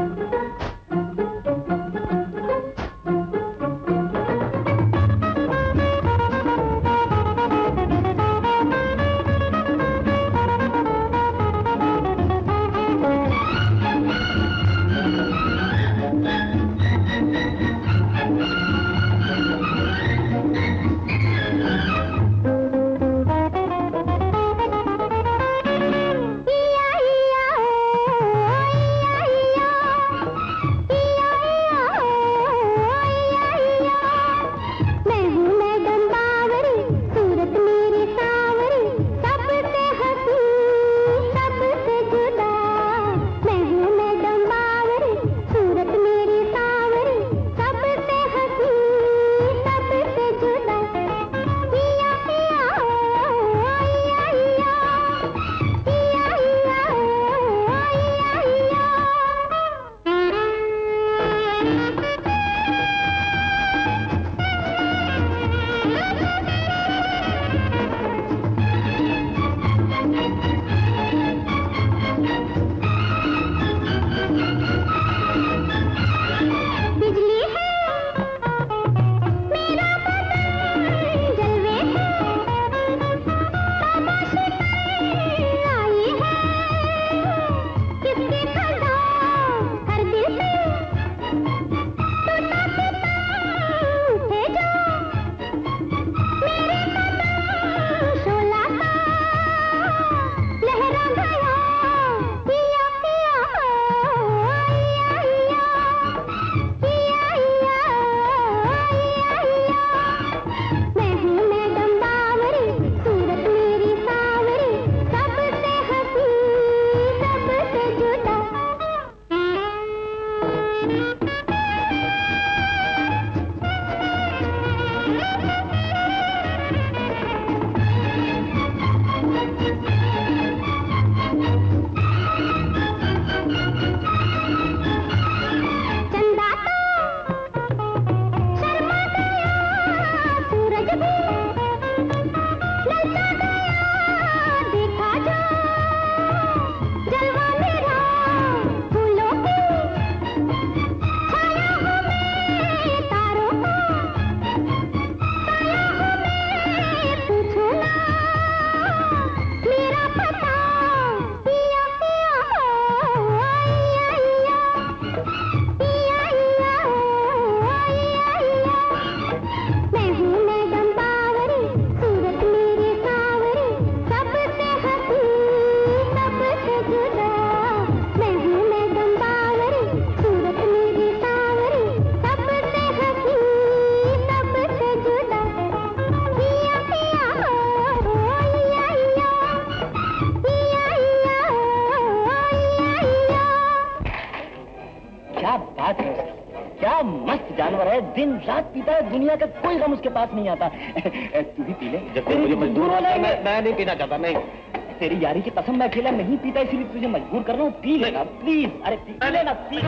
S6: दिन रात पीता है, दुनिया का कोई गम उसके पास नहीं आता। तू भी पी ले।
S9: जब मुझे मजबूर होना है, मैं, मैं नहीं पीना चाहता। नहीं,
S6: तेरी यारी की कसम, मैं अकेला नहीं पीता, इसीलिए तुझे मजबूर कर रहा हूँ। पी लेना प्लीज। अरे पी लेना प्लीज।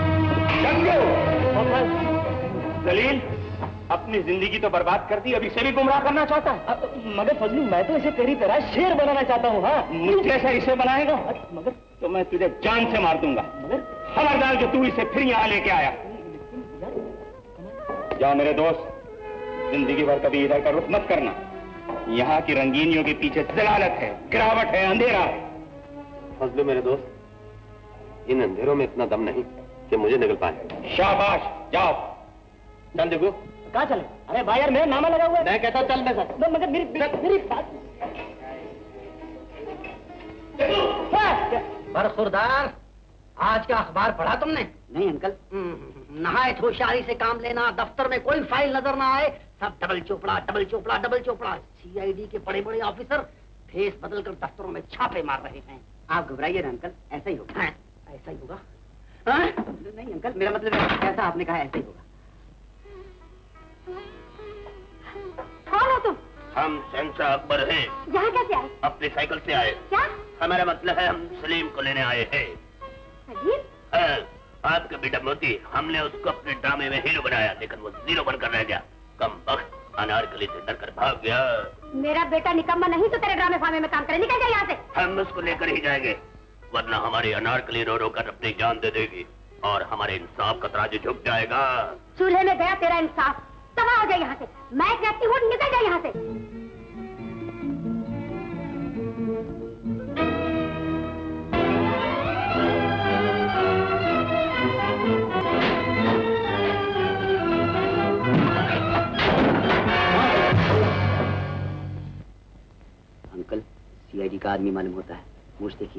S7: जलील, अपनी जिंदगी तो बर्बाद कर दी, अब इसे भी गुमराह करना चाहता है।
S6: मगर फजलू, मैं तो इसे तेरी तरह शेर बनाना चाहता हूँ। हाँ,
S7: मुझे से इसे बनाएगा
S6: मगर
S7: तो मैं तुझे जान से मार दूंगा।
S6: मगर
S7: खबरदार जो तू इसे फिर यहाँ लेके आया। जाओ मेरे दोस्त, जिंदगी भर कभी इधर का रुख मत करना। यहाँ की रंगीनियों के पीछे जलालत है, गिरावट है, अंधेरा है।
S9: फजलू मेरे दोस्त, इन अंधेरों में इतना दम नहीं कि मुझे निकल पाए।
S7: शाबाश, जाओ।
S9: चल देखो।
S6: कहाँ चले? अरे भाई यार, मेरा नामा लगा हुआ है।
S9: मैं कहता चल मेरे साथ।
S6: मगर मेरी मेरी बात।
S2: बरखुरदार, आज का अखबार पढ़ा तुमने? नहीं अंकल। नहायत होशियारी से काम लेना, दफ्तर में कोई फाइल नजर ना आए, सब double Chopra double Chopra double Chopra. CID के बड़े बड़े ऑफिसर फेस बदलकर दफ्तरों में छापे मार रहे हैं। आप घबराइए ना अंकल, ऐसा ही होगा। ऐसा ही होगा। हाँ? नहीं अंकल, मेरा मतलब है ऐसा आपने कहा ऐसे ही होगा।
S8: कौन हो तुम?
S7: हम शहंशाह अकबर हैं।
S8: यहाँ कैसे आए?
S7: अपनी साइकिल से आए।
S8: क्या?
S7: हमारा मतलब है हम सलीम को लेने आए हैं।
S8: सलीम?
S7: हाँ, आपका बेटा मोती, हमने उसको अपने ड्रामे में हीरो बनाया, लेकिन वो जीरो बनकर रह गया। कम वक्त अनारकली से डरकर भाग गया।
S8: मेरा बेटा निकम्मा नहीं तो तेरे ड्रामे फामे में काम करे। निकल जा यहाँ से।
S7: हम उसको लेकर ही जाएंगे, वरना हमारी अनारकली रो रो कर अपनी जान दे देगी और हमारे इंसाफ का तराजू झुक जाएगा।
S8: चूल्हे में गया तेरा इंसाफ। तबाह हो जाए यहाँ से। मैं कहती हूँ निकल जाए यहाँ से।
S2: अंकल, सीआईडी का आदमी मालूम होता है। मुझ देखिए।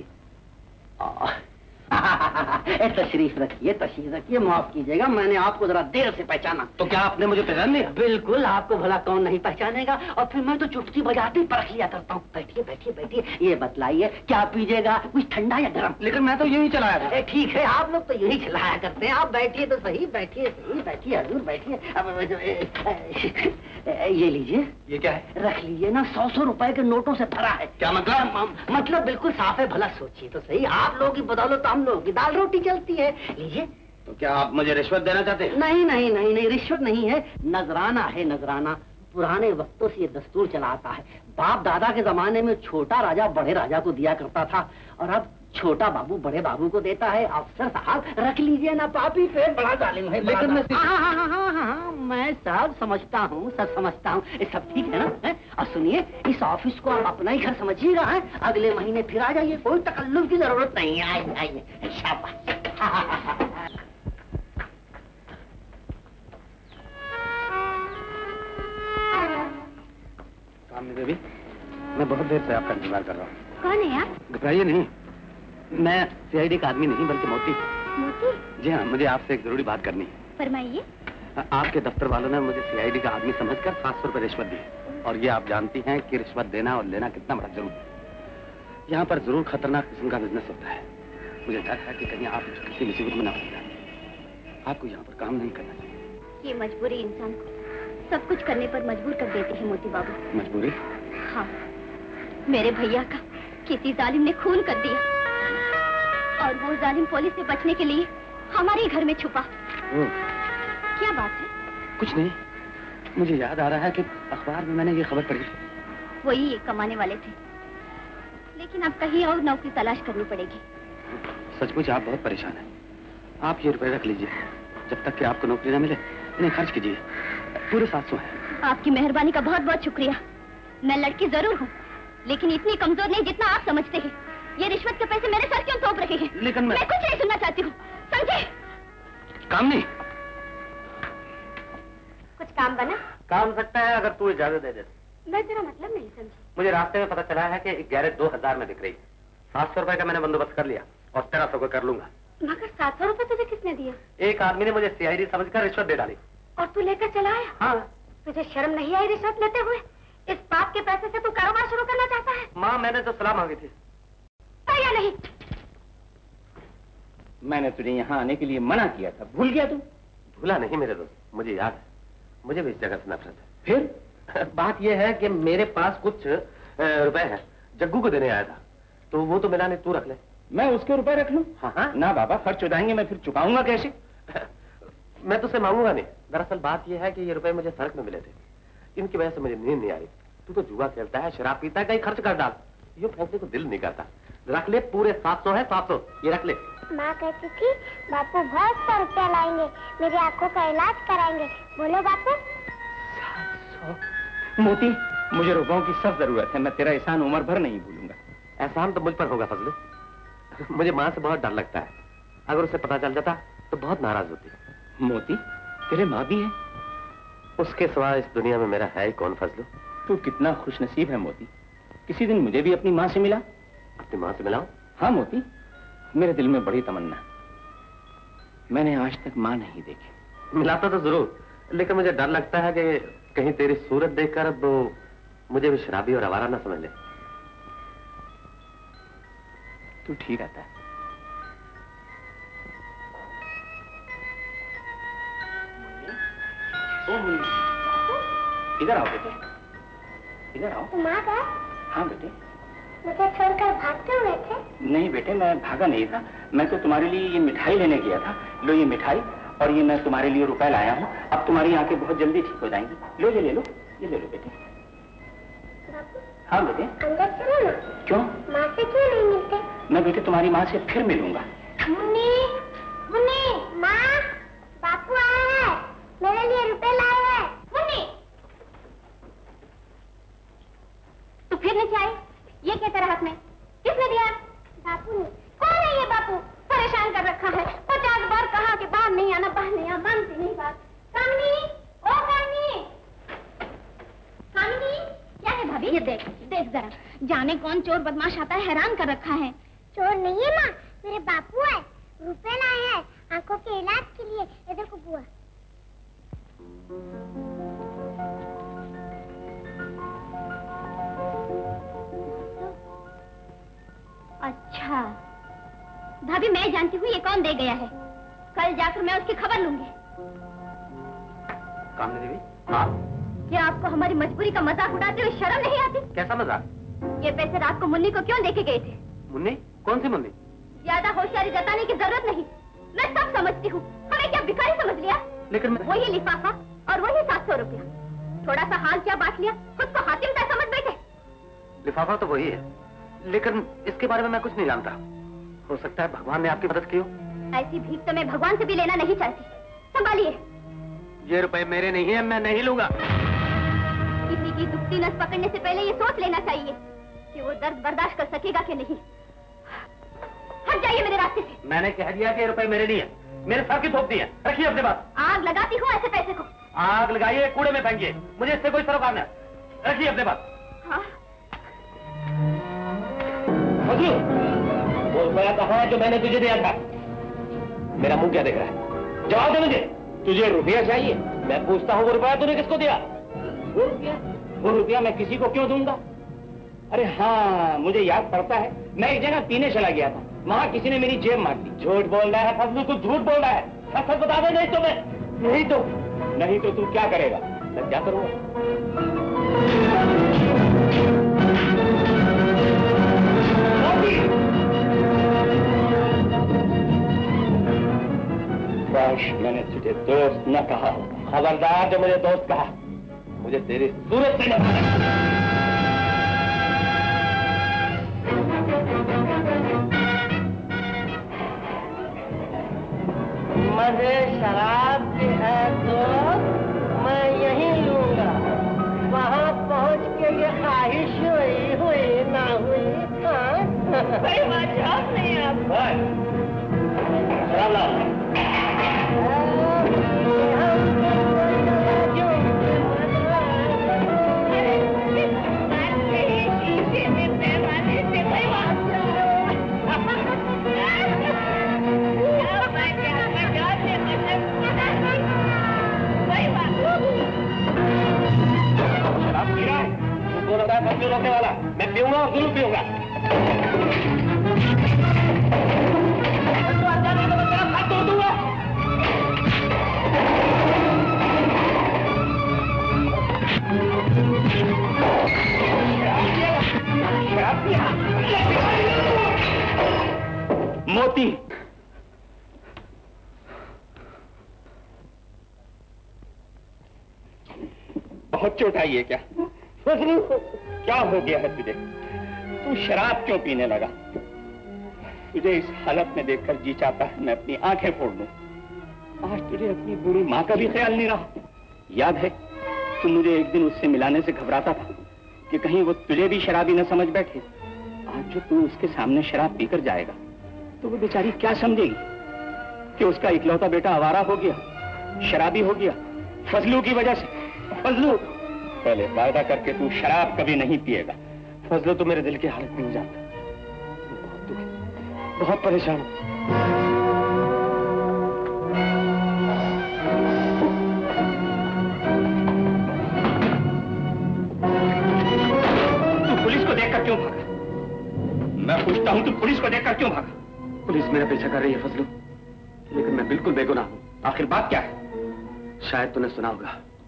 S2: तशरीफ रखिए, तशरीफ रखिए। माफ कीजिएगा, मैंने आपको जरा देर से पहचाना।
S9: तो क्या आपने मुझे पहचान लिया?
S2: बिल्कुल, आपको भला कौन नहीं पहचानेगा। और फिर मैं तो चुटकी बजाते ही परख लिया करता हूँ। बैठिए बैठिए बैठिए। ये बतलाइए क्या पीजिएगा, कुछ ठंडा या गर्म?
S9: लेकिन मैं तो यही चलाया था।
S2: ठीक है, आप लोग तो यही चलाया करते हैं। आप बैठिए तो सही, बैठिए सही, बैठिए हजूर, बैठिए। अब ये लीजिए।
S9: ये क्या है?
S2: रख लीजिए ना, सौ सौ रुपए के नोटों से भरा है।
S9: क्या मतलब?
S2: मतलब बिल्कुल साफ है। भला सोचिए तो सही, आप लोगों की बदौलत तो हम लोगों की दाल रोटी चलती है। लीजिए।
S9: तो क्या आप मुझे रिश्वत देना चाहते हैं?
S2: नहीं नहीं नहीं नहीं, रिश्वत नहीं है, नजराना है, नजराना। पुराने वक्तों से ये दस्तूर चला आता है। बाप दादा के जमाने में छोटा राजा बड़े राजा को दिया करता था, और अब छोटा बाबू बड़े बाबू को देता है। अफसर साहब रख लीजिए ना, पापी पेट बड़ा जालिम है।
S9: लेकिन मैं
S2: हाँ हाँ हाँ हाँ हाँ, मैं सब समझता हूँ, सब समझता हूँ। ये सब ठीक है ना? है? और सुनिए, इस ऑफिस को आप अपना ही घर समझिएगा। है? अगले महीने फिर आ जाइए, कोई तकल्लुफ की जरूरत नहीं है। आइए आइए, शाबाश।
S9: देवी, मैं बहुत देर से आपका इंतजार कर रहा हूँ।
S8: कौन है आप?
S9: घबराइए नहीं, मैं सीआईडी का आदमी नहीं बल्कि मोती।
S8: मोती?
S9: जी हाँ, मुझे आपसे एक जरूरी बात करनी है।
S8: फरमाइए।
S9: आपके दफ्तर वालों ने मुझे सीआईडी का आदमी समझकर सात सौ रुपए रिश्वत दी, और ये आप जानती हैं कि रिश्वत देना और लेना कितना बड़ा जुर्म है। यहाँ पर जरूर खतरनाक किस्म का बिजनेस होता है। मुझे डर है कि कहीं आप किसी मुसीबत में ना फंस जाए। आपको यहाँ पर काम नहीं करना चाहिए।
S8: ये मजबूरी इंसान को सब कुछ करने पर मजबूर कर देती है मोती बाबू।
S9: मजबूरी?
S8: हाँ, मेरे भैया का किसी जालिम ने खून कर दिया, और वो जालिम पुलिस से बचने के लिए हमारे घर में छुपा। क्या बात है?
S9: कुछ नहीं, मुझे याद आ रहा है कि अखबार में मैंने ये खबर पढ़ी।
S8: वही ये कमाने वाले थे, लेकिन अब कहीं और नौकरी तलाश करनी पड़ेगी।
S9: सचमुच आप बहुत परेशान हैं। आप ये रुपए रख लीजिए, जब तक कि आपको नौकरी ना मिले इन्हें खर्च कीजिए। पूरे सात सौ है।
S8: आपकी मेहरबानी का बहुत बहुत शुक्रिया। मैं लड़की जरूर हूँ, लेकिन इतनी कमजोर नहीं जितना आप समझते हैं। ये रिश्वत के पैसे मेरे सर क्यों थोप रहे हैं?
S9: लेकिन मैं...
S8: मैं कुछ नहीं सुनना चाहती हूँ, समझे?
S9: काम नहीं।
S8: कुछ काम बना?
S9: काम सकता है अगर तू इजाजत दे दे।
S8: मैं तेरा मतलब नहीं समझी।
S9: मुझे रास्ते में पता चला है कि एक गैरेज दो हजार में बिक रही है। सात सौ रुपए का मैंने बंदोबस्त कर लिया और तेरह सौ को कर लूंगा।
S8: मगर सात सौ रुपए तुझे किसने दिए?
S9: एक आदमी ने मुझे सीआईडी समझकर रिश्वत दे डाली।
S8: और तू लेकर चला आया?
S9: हाँ।
S8: तुझे शर्म नहीं आई रिश्वत लेते हुए? इस बाप के पैसे से तू कारोबार शुरू करना चाहता है?
S9: माँ, मैंने तो सलाह मांगी थी।
S8: या नहीं?
S3: मैंने तुझे यहाँ आने के लिए मना किया था, भूल गया तू?
S9: भूला नहीं मेरे दोस्त, मुझे याद है। मुझे भी इस जगह से नफरत है।
S3: फिर
S9: बात यह है कि मेरे पास कुछ रुपए हैं, जग्गू को देने आया था, तो वो तो मिला नहीं, तू रख ले।
S3: मैं उसके रुपए रख लूं?
S9: हाँ हाँ।
S3: ना बाबा, खर्च हो जाएंगे, मैं फिर चुकाऊंगा कैसे?
S9: मैं तुझसे मांगूंगा नहीं। दरअसल बात यह है कि ये रुपए मुझे सड़क में मिले थे, इनकी वजह से मुझे नींद नहीं आ रही। तू तो जुआ खेलता है, शराब पीता है, कहीं खर्च कर डाल। ये फैसले को दिल नहीं करता। रख ले, पूरे सात सौ है, सात सौ ये रख ले।
S8: माँ कहती थी बापू बहुत सा रुपया लाएंगे, मेरी आंखों का इलाज कराएंगे। बोलो बापू।
S3: मोती, मुझे रुपयों की सब जरूरत है, मैं तेरा एहसान उम्र भर नहीं भूलूंगा।
S9: एहसान तो मुझ पर होगा फजलू। मुझे माँ से बहुत डर लगता है, अगर उसे पता चल जाता तो बहुत नाराज होती।
S3: मोती, तेरे माँ भी है?
S9: उसके सिवा इस दुनिया में मेरा है ही कौन फजलू।
S3: तू कितना खुशनसीब है मोती। किसी दिन मुझे भी अपनी माँ से मिला।
S9: अपनी माँ से मिलाऊं?
S3: हाँ मोती, मेरे दिल में बड़ी तमन्ना। मैंने आज तक माँ नहीं देखी।
S9: मिलाता तो जरूर, लेकिन मुझे डर लगता है कि कहीं तेरी सूरत देखकर अब मुझे भी शराबी और आवारा ना समझ ले।
S3: तू ठीक आता है।
S7: ओ मुन्नी, इधर आओ बेटे, इधर आओ।
S8: तुम आ गए?
S7: हाँ बेटे।
S8: मुझे छोड़कर भागते हुए थे?
S7: नहीं बेटे, मैं भागा नहीं था। मैं तो तुम्हारे लिए ये मिठाई लेने गया था। लो ये मिठाई, और ये मैं तुम्हारे लिए रुपए लाया हूँ। अब तुम्हारी आंखें बहुत जल्दी ठीक हो जाएंगी। लो ये ले लो, ये ले लो बेटे। हाँ बेटे।
S8: अंदर चलो ना।
S7: क्यों?
S8: माँ से क्यों नहीं मिलते?
S7: मैं बेटे तुम्हारी माँ से फिर मिलूंगा।
S8: मुन्नी, मुन्नी, माँ, बापू आए हैं, मेरे लिए रुपए लाए हैं। मुन्नी,
S4: तू फिर नीचे आई? ये क्या तेरा हाथ में? किसने दिया?
S8: बापू ने।
S4: कौन है ये बापू? परेशान कर रखा है। पचास बार कहा कि बाहर नहीं आना, बाहर नहीं आना, मानती नहीं बात। कामिनी, ओ कामिनी, कामिनी, क्या है भाभी? ये देख, देख जरा, जाने कौन चोर बदमाश आता है, हैरान कर रखा है।
S8: चोर नहीं है माँ, मेरे बापू है, रुपए लाए हैं आंखों के इलाज के लिए। ये देखो बुआ।
S4: अच्छा भाभी, मैं जानती हूँ ये कौन दे गया है। कल जाकर मैं उसकी खबर लूंगी।
S9: कामनी देवी। हाँ।
S4: क्या आपको हमारी मजबूरी का मजाक उड़ाते हुए शर्म नहीं आती?
S9: कैसा मजाक?
S4: ये पैसे रात को मुन्नी को क्यों देके गए थे?
S9: मुन्नी? कौन सी मुन्नी?
S4: ज्यादा होशियारी जताने की जरूरत नहीं, मैं सब समझती हूँ। हमें क्या भिखारी समझ लिया?
S9: लेकिन मैं...
S4: वही लिफाफा और वही सात सौ रुपया। थोड़ा सा हाल क्या बांट लिया, खुद को हातिम सा समझ बैठे।
S9: लिफाफा तो वही है, लेकिन इसके बारे में मैं कुछ नहीं जानता। हो सकता है भगवान ने आपकी मदद की हो।
S4: ऐसी भीख तो मैं भगवान से भी लेना नहीं चाहती। संभालिए।
S9: ये रुपए मेरे नहीं है, मैं नहीं लूंगा।
S4: किसी की दुखती नस पकड़ने से पहले ये सोच लेना चाहिए कि वो दर्द बर्दाश्त कर सकेगा कि नहीं। हट जाइए मेरे रास्ते से।
S9: मैंने कह दिया कि ये रुपए मेरे नहीं है, मेरे सर की थोप दी है। रखिए अपने पास।
S4: आग लगाती हूँ ऐसे पैसे को।
S9: आग लगाइए, कूड़े में फेंकिए, मुझे इससे कोई सरोकार नहीं। रखिए अपने पास।
S4: हाँ?
S9: वो रुपया कहाँ है जो मैंने तुझे दिया था? मेरा मुंह क्या देख रहा है? जवाब दे मुझे। तुझे रुपया चाहिए? मैं पूछता हूँ वो रुपया तूने किसको दिया?
S7: वो रुपया? वो रुपया मैं किसी को क्यों दूंगा? अरे हाँ, मुझे याद पड़ता है, मैं एक जगह पीने चला गया था, वहाँ किसी ने मेरी जेब मार दी। झूठ बोल रहा है फजलू, तू झूठ बोल रहा है। सच सच बता दे, नहीं तो मैं नहीं तो नहीं तो तू क्या करेगा? मैं क्या करूँगा? काश मैंने तुझे दोस्त न कहा होगा।
S9: खबरदार, जो मुझे दोस्त कहा, मुझे तेरी सूरत से न
S6: मुझे शराब की है तो मैं यही लूंगा। वहाँ पहुँच के ये ख्वाहिश हुई हुई ना हुई। हाँ कोई बात नहीं। आप
S9: शराब लाओ।
S7: फजलू रोकने वाला, मैं पीऊंगा और जरूर पीऊंगा। तोड़ दूंगा। मोती, बहुत चोट आई है क्या? क्या हो गया है तुझे? तू शराब क्यों पीने लगा? तुझे इस हालत में देखकर जी चाहता है मैं अपनी आंखें फोड़ दूं। आज तुझे अपनी बूढ़ी माँ का भी ख्याल नहीं रहा। याद है तू मुझे एक दिन उससे मिलाने से घबराता था कि कहीं वो तुझे भी शराबी न समझ बैठे। आज जो तू उसके सामने शराब पीकर जाएगा तो वो बेचारी क्या समझेगी कि उसका इकलौता बेटा आवारा हो गया, शराबी हो गया, फजलू की वजह से। फजलू, पहले वायदा करके तू शराब कभी नहीं पिएगा।
S9: फजलू, तो मेरे दिल की हालत नहीं जानता। बहुत दुखी, बहुत परेशान हूं।
S7: तू पुलिस को देखकर क्यों भागा? मैं पूछता हूं, तू पुलिस को देखकर क्यों भागा?
S9: पुलिस मेरा पीछा कर रही है फजलू, लेकिन मैं बिल्कुल बेगुनाह हूं।
S7: आखिर बात क्या है?
S9: शायद तूने सुना होगा,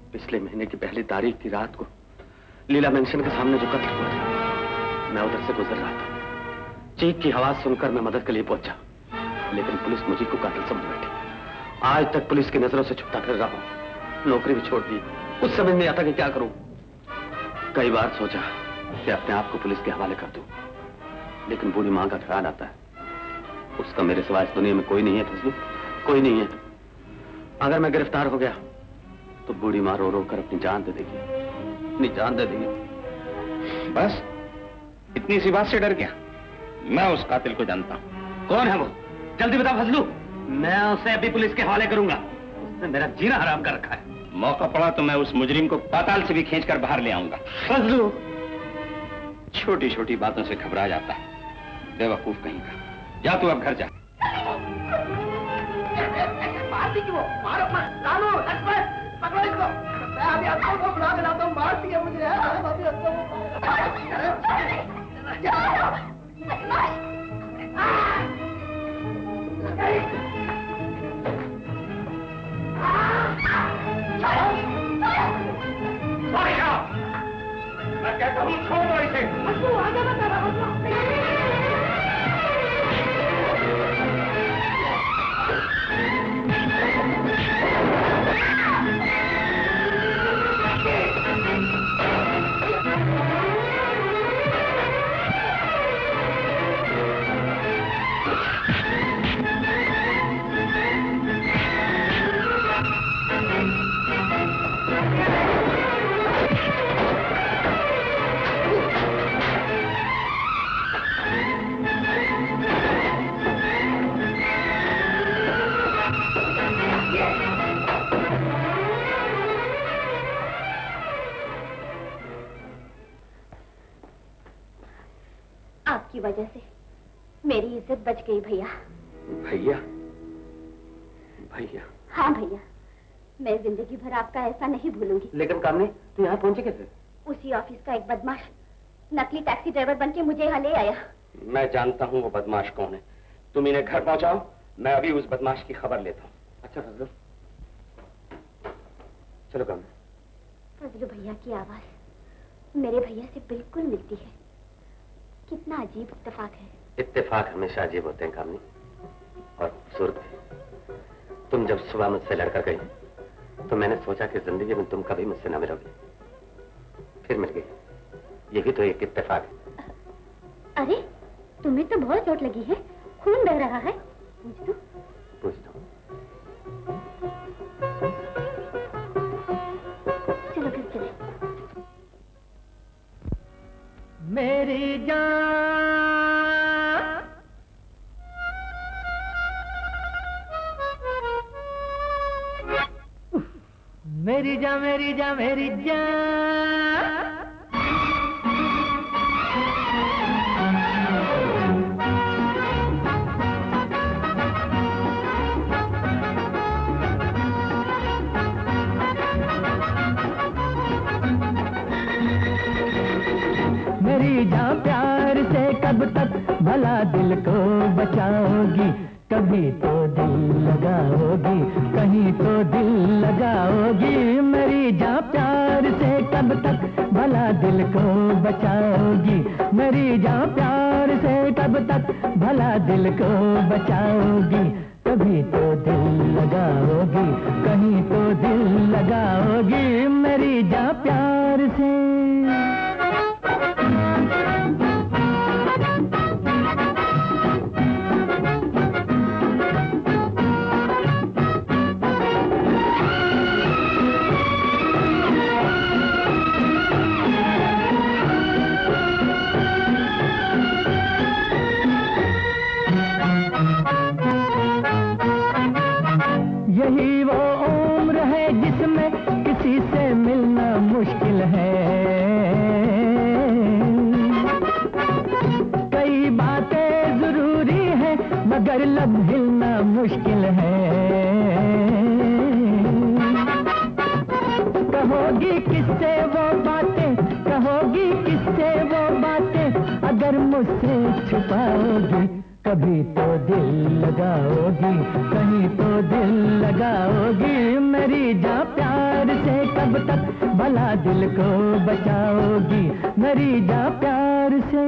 S11: पिछले महीने की पहली तारीख की रात को लीला मेंशन के सामने जो कत्ल हुआ था, मैं उधर से गुजर रहा था। चीख की आवाज सुनकर मैं मदद के लिए पहुंचा, लेकिन पुलिस मुझे को कातिल समझ बैठी। आज तक पुलिस की नजरों से छुपता फिर रहा हूं, नौकरी भी छोड़ दी। कुछ समझ नहीं आता कि क्या करूं। कई बार सोचा कि अपने आप को पुलिस के हवाले कर दूं, लेकिन बूढ़ी मां का ख्याल आता है। उसका मेरे सिवा इस दुनिया में कोई नहीं है फजलू, कोई नहीं है। अगर मैं गिरफ्तार हो गया तो बूढ़ी मां रो रो कर अपनी जान दे देगी, अपनी जान दे देगी।
S7: बस इतनी सी बात से डर गया? मैं उस कातिल को जानता हूं।
S11: कौन है वो? जल्दी बता फजलू। मैं उसे अभी पुलिस के हवाले करूंगा। उसने मेरा जीना हराम कर रखा है।
S7: मौका पड़ा तो मैं उस मुजरिम को पाताल से भी खींचकर बाहर ले आऊंगा।
S11: फजलू
S7: छोटी छोटी बातों से घबरा जाता है, बेवकूफ कहीं का। जा तू अब घर जा।
S6: मार दी वो, मारो मत, लालो, लक्ष्मण, पकड़ो इसको। मैं अभी आपको को बुला के लाता हूँ, मार दिया मुझे। अभी आपको
S7: मैं कहता हूँ छोड़ दो इसे।
S6: आगे बता रहा
S4: आपकी वजह से मेरी इज्जत बच गई भैया।
S11: भैया? भैया?
S4: हाँ भैया, मैं जिंदगी भर आपका ऐसा नहीं भूलूंगी।
S11: लेकिन कामनी, तू यहाँ पहुंची कैसे?
S4: उसी ऑफिस का एक बदमाश नकली टैक्सी ड्राइवर बनके मुझे यहाँ ले आया।
S7: मैं जानता हूँ वो बदमाश कौन है। तुम इन्हें घर पहुंचाओ, मैं अभी उस बदमाश की खबर लेता हूँ।
S11: अच्छा फजलू, चलो कामनी।
S4: फजलू भैया की आवाज मेरे भैया से बिल्कुल मिलती है। कितना अजीब इत्तेफाक है।
S11: इत्तेफाक हमेशा अजीब होते हैं कामनी, और खूबसूरत भी। तुम जब सुबह मुझसे लड़कर गई तो मैंने सोचा कि जिंदगी में तुम कभी मुझसे न मिलोगी, फिर मिल गई। ये भी तो एक इत्तेफाक है।
S4: अरे तुम्हें तो बहुत चोट लगी है, खून बह रहा है। पूछ दो।
S11: पूछ दो।
S4: चलो फिर चले।
S5: मेरी जान, मेरी जा मेरी जा मेरी जान, मेरी जान प्यार से कब तक भला दिल को बचाओगी। कभी तो दिल लगाओगी, कहीं तो दिल लगाओगी। मेरी जान प्यार से कब तक भला दिल को बचाओगी। मेरी जान प्यार से कब तक भला दिल को बचाओगी। कभी तो दिल लगाओगी, कहीं तो दिल लगाओगी। मेरी जान प्यार से। यही वो उम्र है जिसमें किसी से मिलना मुश्किल है। कई बातें जरूरी है मगर लब हिलना मुश्किल है। कहोगी किससे वो बातें, कहोगी किससे वो बातें, अगर मुझसे छुपाओगी कभी तो दिल लगाओगी, कहीं तो दिल लगाओगी। मेरी जान प्यार से कब तक भला दिल को बचाओगी, मेरी जान प्यार से।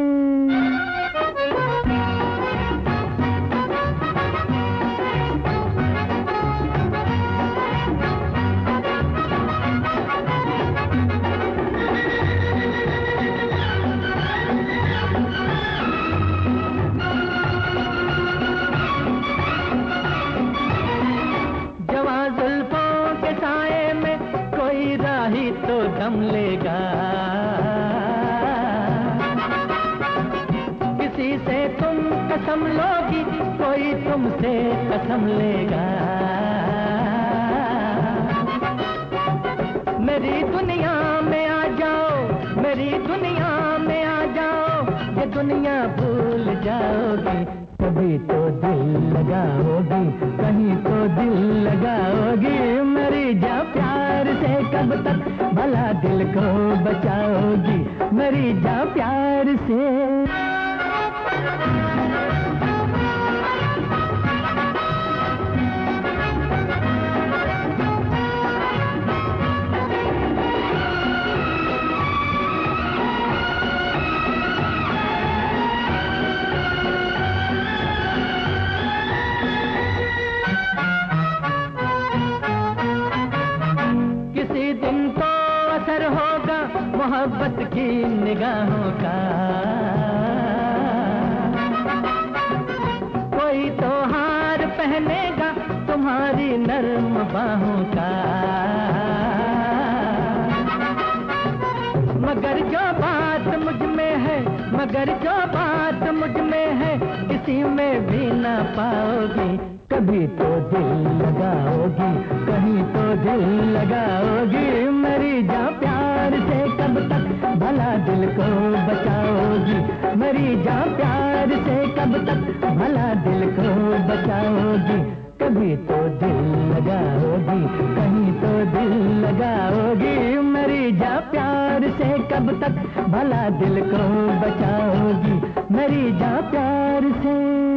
S5: तो दम लेगा, किसी से तुम कसम लोगी, कोई तुमसे कसम लेगा। मेरी दुनिया में आ जाओ, मेरी दुनिया में आ जाओ, ये दुनिया भूल जाओगी। कभी तो दिल लगाओगी, कहीं तो दिल लगाओगी। मेरी जान प्यार से कब तक भला दिल को बचाओगी, मेरी जान प्यार से। मोहब्बत की निगाहों का कोई तो हार पहनेगा तुम्हारी नर्म बाहों का। मगर जो बात मुझ में है, मगर जो बात मुझ में है, किसी में भी ना पाओगी। कभी तो दिल लगाओगी, कहीं तो दिल लगाओगी। मेरी जान प्यार से कब तक भला दिल को बचाओगी, मेरी जान प्यार से कब तक भला दिल को बचाओगी। कभी तो दिल लगाओगी, कहीं तो दिल लगाओगी। मेरी जान प्यार से कब तक भला दिल को बचाओगी, मेरी जान प्यार से।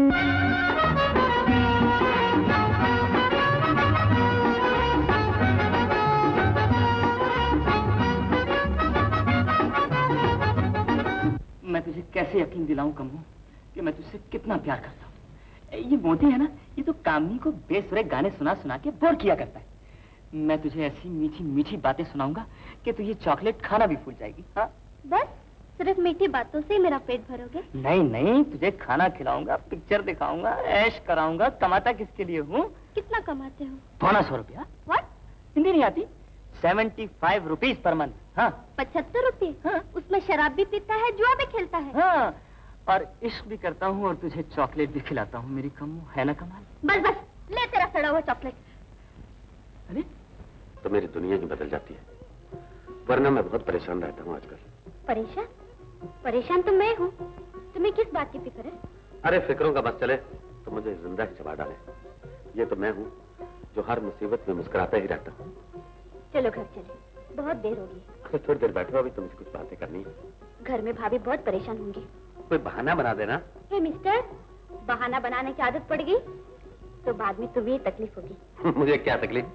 S6: मैं तुझे कैसे यकीन दिलाऊं कमू कि मैं तुझसे कितना प्यार करता हूँ। ये मोदी है ना, ये तो कामनी को बेसुरे गाने सुना सुना के बोर किया करता है। मैं तुझे ऐसी मीठी मीठी बातें सुनाऊंगा कि तू ये चॉकलेट खाना भी भूल जाएगी। हाँ
S4: बस सिर्फ मीठी बातों से मेरा पेट भरोगे?
S6: नहीं नहीं, तुझे खाना खिलाऊंगा, पिक्चर दिखाऊंगा, ऐश कराऊंगा। कमाता किसके लिए हूँ?
S4: कितना कमाते हो?
S6: पौना सौ रुपया। व्हाट? हिंदी नहीं आती? Seventy five rupees per month. हाँ
S4: पचहत्तर रुपये? हाँ। उसमें शराब भी पीता है, जुआ भी खेलता है।
S6: हाँ, और इश्क भी करता हूँ और तुझे चॉकलेट भी खिलाता हूँ। मेरी कमू है ना कमाल?
S4: बस बस ले तेरा सड़ा हुआ चॉकलेट।
S11: अरे तो मेरी दुनिया ही बदल जाती है, वरना मैं बहुत परेशान रहता हूँ आजकल।
S4: परेशान? परेशान तो मैं हूँ, तुम्हें किस बात की फिक्र है?
S11: अरे फिक्रों का बस चले तो मुझे जिंदा ही चबा डाले। ये तो मैं हूँ जो हर मुसीबत में मुस्कुराता ही रहता हूँ।
S4: चलो घर चले, बहुत देर होगी।
S11: तो थोड़ी देर बैठो, अभी तुमसे कुछ बातें करनी है।
S4: घर में भाभी बहुत परेशान होंगी।
S11: कोई बहाना बना देना।
S4: हे मिस्टर, बहाना बनाने की आदत पड़ गई तो बाद में तुम्हें तकलीफ होगी।
S11: मुझे क्या तकलीफ?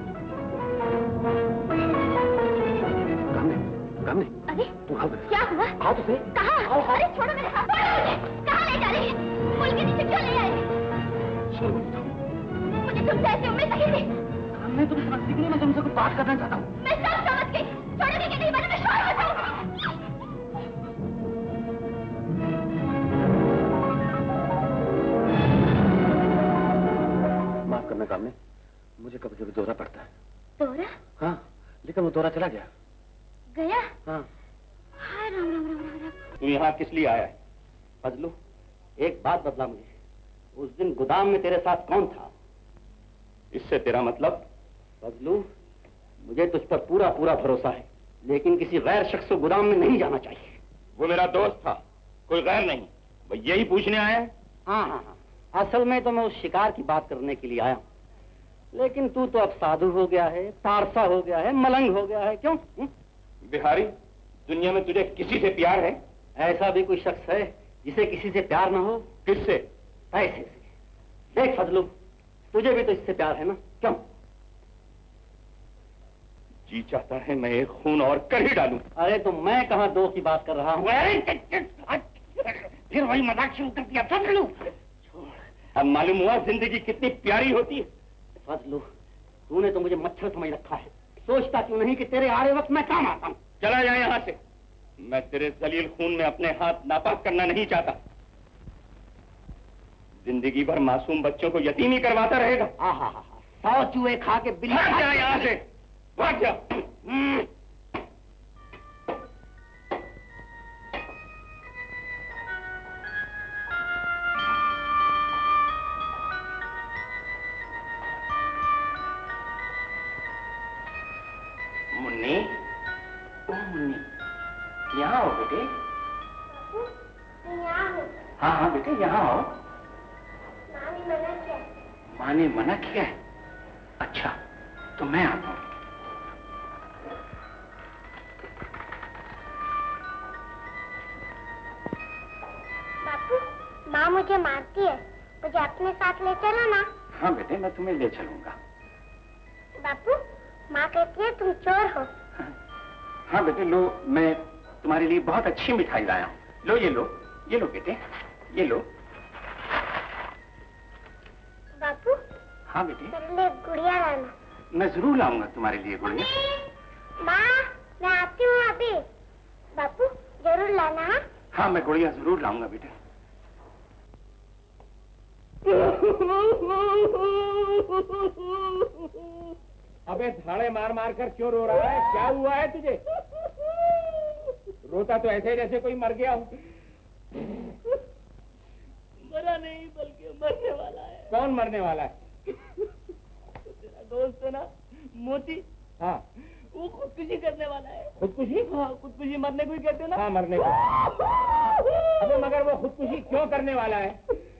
S4: अरे
S11: तू आओ।
S4: क्या हुआ?
S11: आओ तो सही।
S4: कहाँ? अरे छोड़ो मेरे हाथ। कहाँ ले जा रही? पुल के नीचे क्यों ले आए? मुझे तुमसे ऐसी उम्मीद नहीं थी।
S6: मैं तुम समझती नहीं, मैं तुमसे कुछ बात करना चाहता हूँ।
S4: मैं सब समझ गई, छोड़ोगे कि नहीं? मैं शोर मचाऊंगा।
S11: माफ करना कामने, मुझे कभी कभी दौरा पड़ता है।
S4: दौरा?
S11: हाँ, लेकिन वो दौरा चला गया।
S4: गया?
S11: हाँ।
S4: हाय राम राम राम राम।
S7: तू यहाँ किस लिए आया है?
S2: फजलू, एक बात बतला मुझे, उस दिन गोदाम में तेरे साथ कौन था?
S7: इससे तेरा मतलब?
S2: फजलू, मुझे तुझ पर पूरा पूरा भरोसा है, लेकिन किसी गैर शख्स को गोदाम में नहीं जाना चाहिए।
S7: वो मेरा दोस्त था, कोई गैर नहीं। वो यही पूछने आया है?
S2: हाँ हाँ हाँ, असल में तो मैं उस शिकार की बात करने के लिए आया हूँ, लेकिन तू तो अब साधु हो गया है, तारसा हो गया है, मलंग हो गया है। क्यों? हुँ?
S7: बिहारी, दुनिया में तुझे किसी से प्यार है?
S2: ऐसा भी कोई शख्स है जिसे किसी से प्यार न हो?
S7: किससे?
S2: पैसे से। देख फजलू, तुझे भी तो इससे प्यार है ना, क्यों?
S7: जी चाहता है मैं एक खून और कर ही डालूं।
S2: अरे तो मैं कहाँ दो की बात कर रहा हूँ।
S7: फिर वही मजाक शुरू कर दिया फजलू। अब मालूम हुआ जिंदगी कितनी प्यारी होती है।
S2: फजलू, तूने तो मुझे मच्छर समझ रखा है। सोचता क्यों नहीं कि तेरे आड़े वक्त मैं काम आता हूँ।
S7: चला जाए यहाँ से। मैं तेरे जलील खून में अपने हाथ नापाक करना नहीं चाहता। जिंदगी भर मासूम बच्चों को यतीम ही करवाता रहेगा।
S2: हाँ हाँ हाँ, सौ चूहे खा के बिल्ली।
S7: भाग जा यहाँ से, भाग जा। मुन्नी, ओ मुन्नी, यहाँ आओ बेटे।
S8: यहाँ हूँ।
S7: हाँ हाँ बेटे यहाँ आओ।
S8: माँ ने मना किया।
S7: माँ ने मना किया है? अच्छा, तो मैं आता हूँ।
S8: बापू, माँ मुझे मारती है, मुझे अपने साथ ले चलो ना।
S7: हाँ बेटे, मैं तुम्हें ले चलूंगा।
S8: बापू, माँ कहती है तुम चोर हो।
S7: हाँ बेटे, लो, मैं तुम्हारे लिए बहुत अच्छी मिठाई लाया हूँ। लो ये लो, ये लो बेटे, ये लो।
S8: बापू,
S7: हाँ बेटे,
S8: मेरे लिए गुड़िया लाना।
S7: मैं जरूर लाऊंगा तुम्हारे लिए गुड़िया।
S8: माँ, मैं आती हूँ अभी। बापू, जरूर लाना। हाँ?
S7: हाँ, मैं गुड़िया जरूर लाऊंगा बेटे।
S12: अबे धाड़े मार मार कर क्यों रो रहा है? क्या हुआ है तुझे? रोता तो ऐसे जैसे कोई मर गया हो।
S6: मरा नहीं बल्कि मरने वाला है।
S12: कौन मरने वाला है?
S6: तेरा दोस्त है ना मोती।
S12: हाँ,
S6: वो खुदकुशी करने वाला है।
S12: खुदकुशी?
S6: हाँ, खुदकुशी मरने को ही कहते हैं ना।
S12: हाँ, मरने को। अबे मगर वो खुदकुशी क्यों करने वाला है?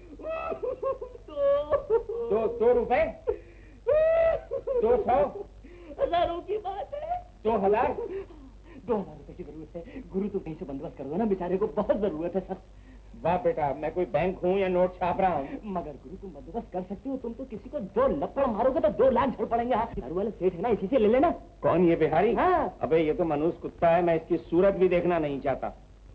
S6: तो
S12: दो दो रुपए, दो सौ,
S6: हजारों की बात है।
S12: दो हजार
S6: दो हजार रुपए की जरूरत है। गुरु तो कहीं से बंदोबस्त कर दो ना, बेचारे को बहुत जरूरत है सर।
S12: वाह बेटा, मैं कोई बैंक हूँ या नोट छाप रहा हूँ?
S6: मगर गुरु तुम बंदोबस्त कर सकते हो। तुम तो किसी को दो लपड़ मारोगे तो दो लाख झड़ पड़ेंगे। हाँ, दारू वाले सेठ है ना, इसी से ले लेना।
S12: कौन ये बिहारी?
S6: हाँ।
S12: अबे ये तो मनुष्य कुत्ता है, मैं इसकी सूरत भी देखना नहीं चाहता।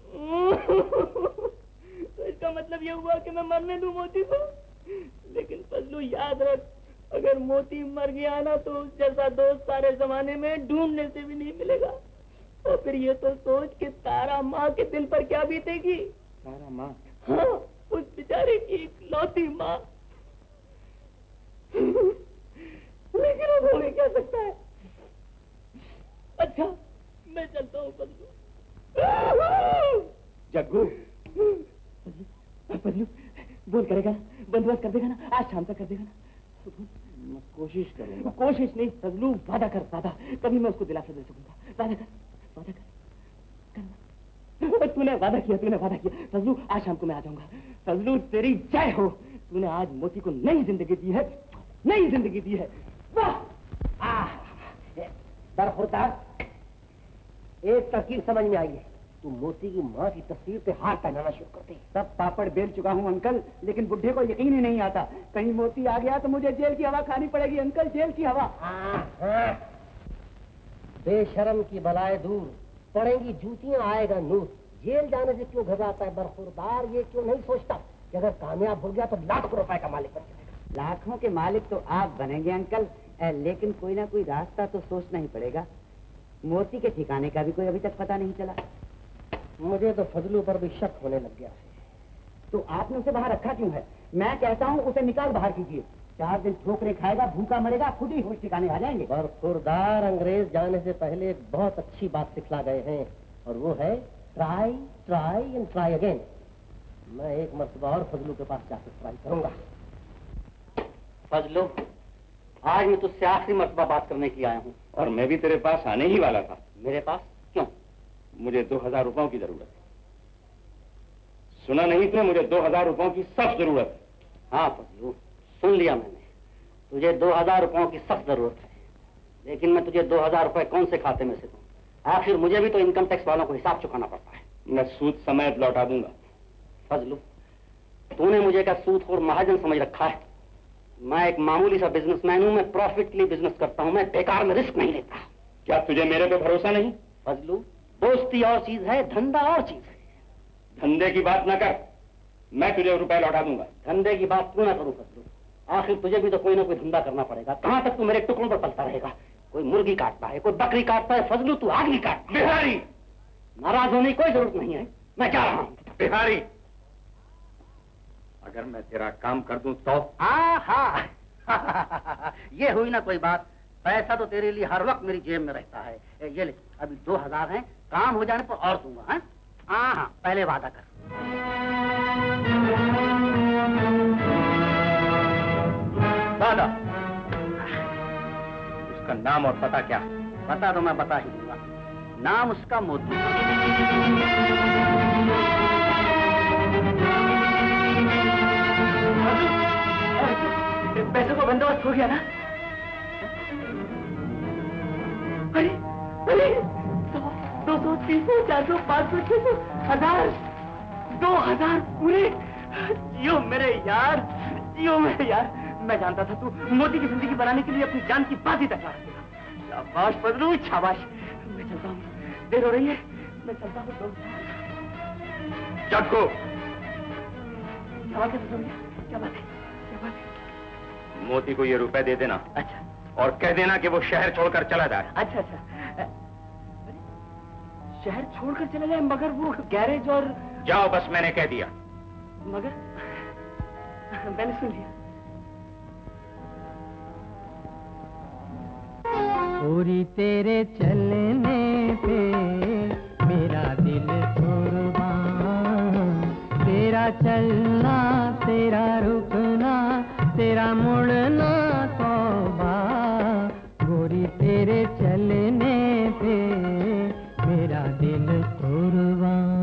S6: तो इसका मतलब ये हुआ कि मैं मरने दूं मोती को? लेकिन फजलू याद रख, अगर मोती मर गया ना तो उस जैसा दोस्त सारे जमाने में ढूंढने से भी नहीं मिलेगा। और फिर ये तो सोच कि तारा माँ के दिल पर क्या बीतेगी।
S12: तारा माँ?
S6: हाँ, उस बेचारे की इकलौती माँ। लेकिन अब हो क्या सकता है। अच्छा, मैं चलता हूँ फजलू।
S12: जग्गू,
S6: फजलू बोल करेगा ना, बंदोबस्त कर देगा ना, आज शाम तक कर देगा ना।
S12: मैं कोशिश करूंगा।
S6: कोशिश नहीं फजलू, वादा कर, वादा। तभी मैं उसको दिलासा दे सकूंगा। वादा कर, वादा कर, करना। तूने वादा किया, तूने वादा किया। फजलू, आज शाम को मैं आ जाऊंगा। फजलू, तेरी जय हो। तूने आज मोती को नई जिंदगी दी है, नई जिंदगी दी है। वाह!
S9: बरखुरदार, एक तरकीब समझ में आई है। तू मोती की माँ की तस्वीर पे हाथ पहनाना शुरू कर दे।
S10: सब पापड़ बेल चुका हूँ अंकल, लेकिन बुढ़े को यकीन ही नहीं आता। कहीं मोती आ गया तो मुझे जेल की हवा खानी पड़ेगी अंकल, जेल की हवा।
S9: हाँ, हाँ। बेशरम की बलाए दूर, पड़ेंगी जूतियां आएगा नूर। जेल जाने से क्यों घबराता है बरखुरदार? ये क्यों नहीं सोचता कि अगर कामयाब हो गया तो लाखों रुपए का मालिक बन जाएगा?
S13: लाखों के मालिक तो आप बनेंगे अंकल, लेकिन कोई ना कोई रास्ता तो सोचना ही पड़ेगा। मोती के ठिकाने का भी कोई अभी तक पता नहीं चला।
S9: मुझे तो फजलू पर भी शक होने लग गया है।
S13: तो आपने उसे बाहर रखा क्यों है? मैं कहता हूँ उसे निकाल बाहर कीजिए। चार दिन ठोकरे खाएगा, भूखा मरेगा, खुद ही होश ठिकाने आ जाएंगे।
S9: बरखुरदार, अंग्रेज जाने से पहले एक बहुत अच्छी बात सिखला गए हैं, और वो है try try and try again. मैं एक मरतबा और फजलू के पास जाकर ट्राई करूंगा।
S2: फजलू, आज मैं तुझसे आखिरी मरतबा बात करने के लिए आया हूँ।
S7: और मैं भी तेरे पास आने ही वाला था।
S2: मेरे पास क्यों?
S7: मुझे दो हजार रुपयों की जरूरत है। सुना नहीं तुमने? मुझे दो हजार रुपयों की सख्त जरूरत है।
S2: हाँ फजलू, सुन लिया मैंने। तुझे दो हजार रुपयों की सख्त जरूरत है, लेकिन मैं तुझे दो हजार रुपए कौन से खाते में से दूं? आखिर मुझे भी तो इनकम टैक्स वालों को हिसाब चुकाना पड़ता है।
S7: मैं सूद समेत लौटा दूंगा।
S2: फजलू, तूने मुझे क्या सूदखोर महाजन समझ रखा है? मैं एक मामूली सा बिजनेसमैन हूं, मैं प्रॉफिट के लिए बिजनेस करता हूं, मैं बेकार में रिस्क नहीं लेता।
S7: क्या तुझे मेरे पे भरोसा नहीं?
S2: फजलू, दोस्ती और चीज है, धंधा और चीज है।
S7: धंधे की बात ना कर, मैं तुझे रुपए लौटा दूंगा।
S2: धंधे की बात क्यों ना करूं फजलू? आखिर तुझे भी तो कोई ना कोई धंधा करना पड़ेगा। कहां तक तू मेरे टुकड़ों पर पलता रहेगा? कोई मुर्गी काटता है, कोई बकरी काटता है, फजलू तू आग नहीं काट।
S7: बिहारी,
S2: नाराज होने की कोई जरूरत नहीं है, मैं जा रहा हूं।
S7: बिहारी, अगर मैं तेरा काम कर दूं तो?
S2: हाँ ये हुई ना कोई बात। पैसा तो तेरे लिए हर वक्त मेरी जेब में रहता है। ये ले, अभी दो हजार है, काम हो जाने पर और दूंगा। हाँ हाँ हाँ, पहले वादा कर।
S7: वादा? उसका नाम और पता क्या?
S2: पता तो मैं बता ही दूंगा। नाम उसका मोती।
S6: पैसों का बंदोबस्त हो गया ना? अरे अरे सौ, दो सौ, तीन सौ, चार सौ, पाँच सौ, छह सौ, हजार, दो हजार पूरे। जियो मेरे यार, जियो मेरे यार। मैं जानता था तू मोदी की जिंदगी बनाने के लिए अपनी जान की बाजी तक लगा देगा। शाबाश बदलू, शाबाश। मैं चलता हूँ, देर हो रही है, मैं चलता हूँ।
S7: जग्गू,
S6: क्या बात है भैया? क्या बात है? क्या बात है?
S7: मोती को ये रुपए दे देना।
S6: अच्छा।
S7: और कह देना कि वो शहर छोड़कर चला जाए।
S6: अच्छा अच्छा। अरे, शहर छोड़कर चला जाए, मगर वो गैरेज और...
S7: जाओ, बस मैंने कह दिया।
S6: मगर मैंने सुन लिया।
S5: पूरी तेरे चलने पे मेरा दिल कुर्बान, तेरा चलना, तेरा रुकना, तेरा मुड़ना तौबा। गोरी तेरे चलने पे मेरा दिल कुर्बान।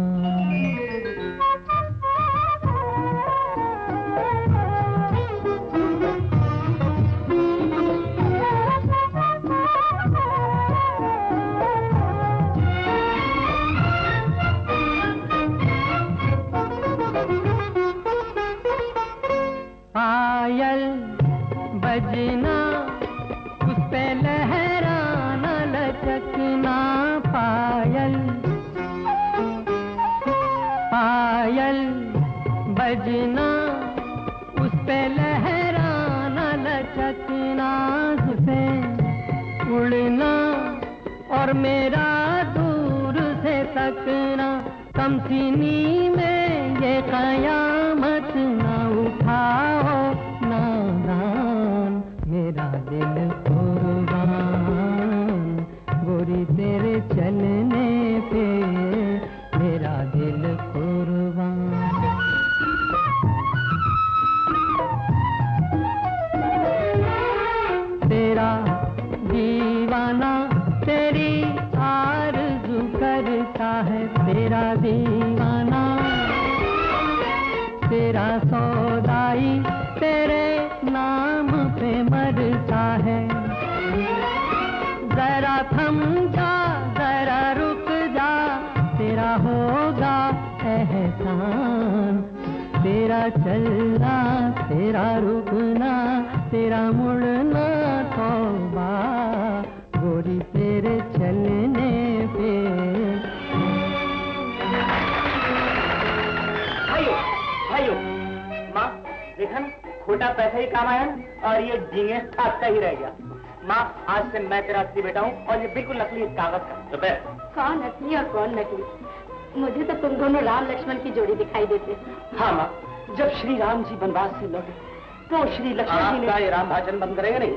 S5: पायल बजना, उस पे लहराना, लचकना। पायल पायल बजना, उस पे लहराना, लचकना। से उड़ना और मेरा दूर से तकना। कम सीनी में ये कयामत ना उठाओ नादान, मेरा दिल कुर्बान। गोरी तेरे चलने पे मेरा दिल कुर्बान। तेरा दीवाना तेरी आरज़ू करता है, तेरा दीवाना तेरा सौदाई तेरे नाम पे मरता है। जरा थम जा, जरा रुक जा, तेरा होगा एहसान। तेरा चलना, तेरा रुकना, तेरा मुड़ना तौबा। गोरी तेरे चलने पे।
S6: भाइयों भाइयों, माँ देखा ना, खोटा पैसा ही काम आया ना, और ये झींगे खाता ही रह गया। माँ, आज से मैं तेरा असली बेटा हूँ, और ये बिल्कुल नकली कागज का। रुपए
S4: कौन असली और कौन नकली? मुझे तो तुम दोनों राम लक्ष्मण की जोड़ी दिखाई देती।
S6: हाँ माँ, जब श्री राम जी वनवास से लौटे तो श्री लक्ष्मण जी ने...
S2: राम भाषण बंद करेंगे नहीं?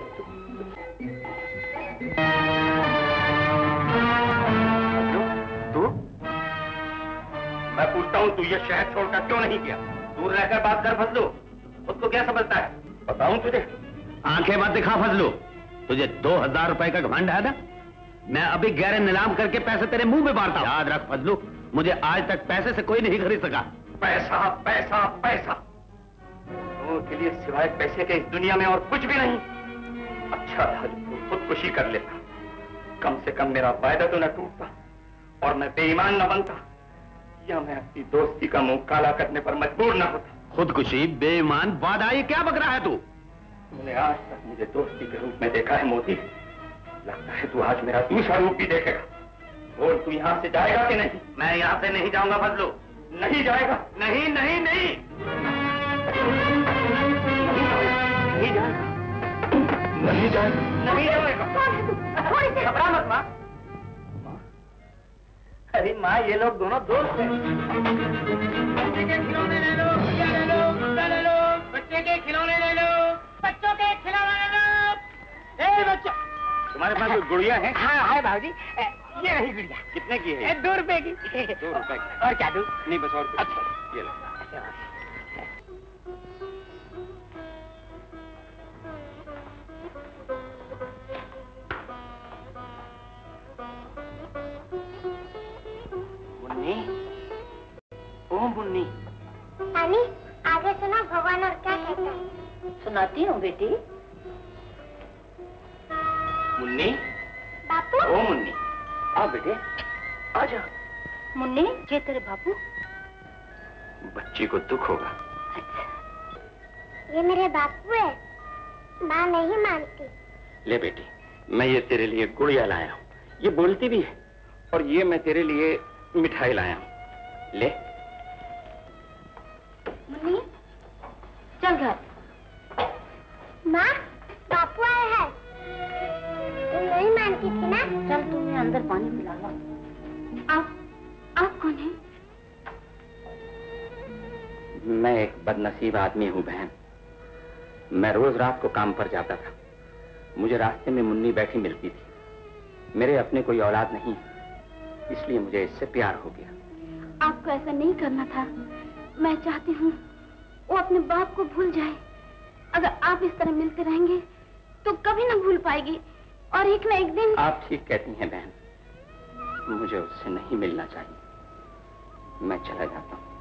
S7: तू? मैं पूछता हूँ, तू ये शहर छोड़कर क्यों नहीं किया? दूर रहकर बात कर फजलू, उसको क्या समझता है? बताऊं तुझे?
S11: आंखें मत दिखा फजलू, तुझे दो हजार रुपए का घमंड है ना? मैं अभी गैर नीलाम करके पैसे तेरे मुंह में मारता हूं। याद रख फजलू, मुझे आज तक पैसे से कोई नहीं खरीद सका।
S7: पैसा पैसा पैसा, लोगों के लिए सिवाय पैसे के इस दुनिया में और कुछ भी नहीं। अच्छा था तू खुदकुशी कर लेता, कम से कम मेरा वायदा तो न टूटता और मैं बेईमान न बनता, या मैं अपनी दोस्ती का मुंह काला करने पर मजबूर न होता।
S11: खुदकुशी, बेईमान, वादाई, क्या बक रहा है तू?
S7: तूने आज तक मुझे दोस्ती के रूप में देखा है मोती। लगता है तू आज मेरा दूसरा रूप भी देखेगा। बोल, तू यहाँ से जाएगा कि नहीं?
S11: मैं यहाँ से नहीं जाऊंगा फजलू।
S7: नहीं जाएगा?
S11: नहीं नहीं नहीं
S7: नहीं जाएगा, नहीं जाएगा, नहीं जाएगा।
S6: घबरा मत माँ। अरे माँ, ये लोग दोनों दोस्त हैं।
S5: बच्चे के खिलौने ले लो, भैया ले लो, गुड्डा ले लो, बच्चे के खिलौने ले लो, बच्चों के खिलौने ले लो। ए बच्चा,
S7: तुम्हारे पास कोई गुड़िया है?
S6: हाँ है भाजी, ये रही गुड़िया।
S7: कितने की है?
S6: दो रुपए की।
S7: दो रुपए की।
S6: और क्या दूं?
S7: नहीं, बस और कुछ। अच्छा, ये लो।
S6: मुन्नी, ओ मुन्नी।
S8: नानी, आगे सुनो भगवान और क्या कहता है।
S4: सुनाती हूँ बेटी।
S7: मुन्नी,
S8: बापू।
S7: ओ मुन्नी, आ बेटे, आ जा।
S4: मुन्नी, ये तेरे बापू।
S7: बच्ची को दुख होगा।
S8: ये मेरे बापू है, माँ नहीं मानती।
S7: ले बेटी, मैं ये तेरे लिए गुड़िया लाया हूँ। ये बोलती भी है। और ये मैं तेरे लिए मिठाई लाया हूँ। ले।
S4: मुन्नी, चल घर।
S8: माँ, बापू आए हैं। तुम नहीं मानती थी ना?
S4: चल, तुम्हें अंदर पानी पिला लो। आप आप कौन हैं?
S7: मैं एक बदनसीब आदमी हूँ बहन। मैं रोज रात को काम पर जाता था। मुझे रास्ते में मुन्नी बैठी मिलती थी। मेरे अपने कोई औलाद नहीं, इसलिए मुझे इससे प्यार हो गया।
S4: आपको ऐसा नहीं करना था। मैं चाहती हूँ वो अपने बाप को भूल जाए। अगर आप इस तरह मिलते रहेंगे तो कभी ना भूल पाएगी, और एक ना एक दिन।
S7: आप ठीक कहती हैं बहन, मुझे उससे नहीं मिलना चाहिए। मैं चला जाता हूँ।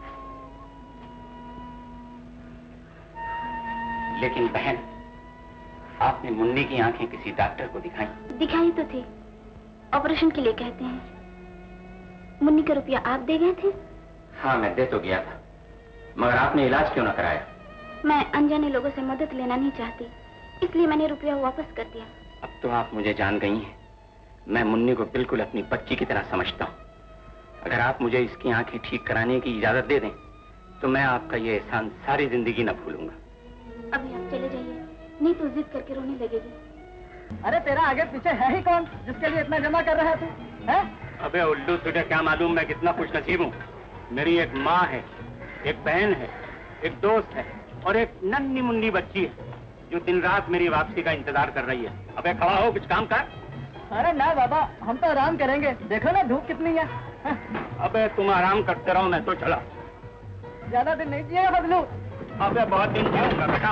S7: लेकिन बहन, आपने मुन्नी की आंखें किसी डॉक्टर को दिखाई?
S4: दिखाई तो थी, ऑपरेशन के लिए कहते हैं। मुन्नी का रुपया आप दे गए थे?
S7: हाँ, मैं दे तो गया था, मगर आपने इलाज क्यों ना कराया?
S4: मैं अनजाने लोगों से मदद लेना नहीं चाहती, इसलिए मैंने रुपया वापस कर दिया।
S7: अब तो आप मुझे जान गई हैं। मैं मुन्नी को बिल्कुल अपनी बच्ची की तरह समझता हूँ। अगर आप मुझे इसकी आंखें ठीक कराने की इजाजत दे दें तो मैं आपका ये एहसान सारी जिंदगी न भूलूंगा।
S4: अभी आप चले जाइए, नहीं तो जिद करके रोने लगेगी।
S6: अरे तेरा आगे पीछे है ही कौन जिसके लिए इतना जमा कर रहा है तू? है?
S7: अबे उल्लू, तुझे क्या मालूम मैं कितना खुशनसीब हूँ। मेरी एक माँ है, एक बहन है, एक दोस्त है और एक नन्ही मुन्नी बच्ची है जो दिन रात मेरी वापसी का इंतजार कर रही है। अबे खड़ा हो, कुछ काम कर।
S6: अरे ना बाबा, हम तो आराम करेंगे। देखो ना धूप कितनी है।
S7: अबे तुम आराम करते रहो, मैं तो चला।
S6: ज्यादा दिन नहीं जिएगा बदलू।
S7: अबे बहुत दिन जाऊंगा बेटा।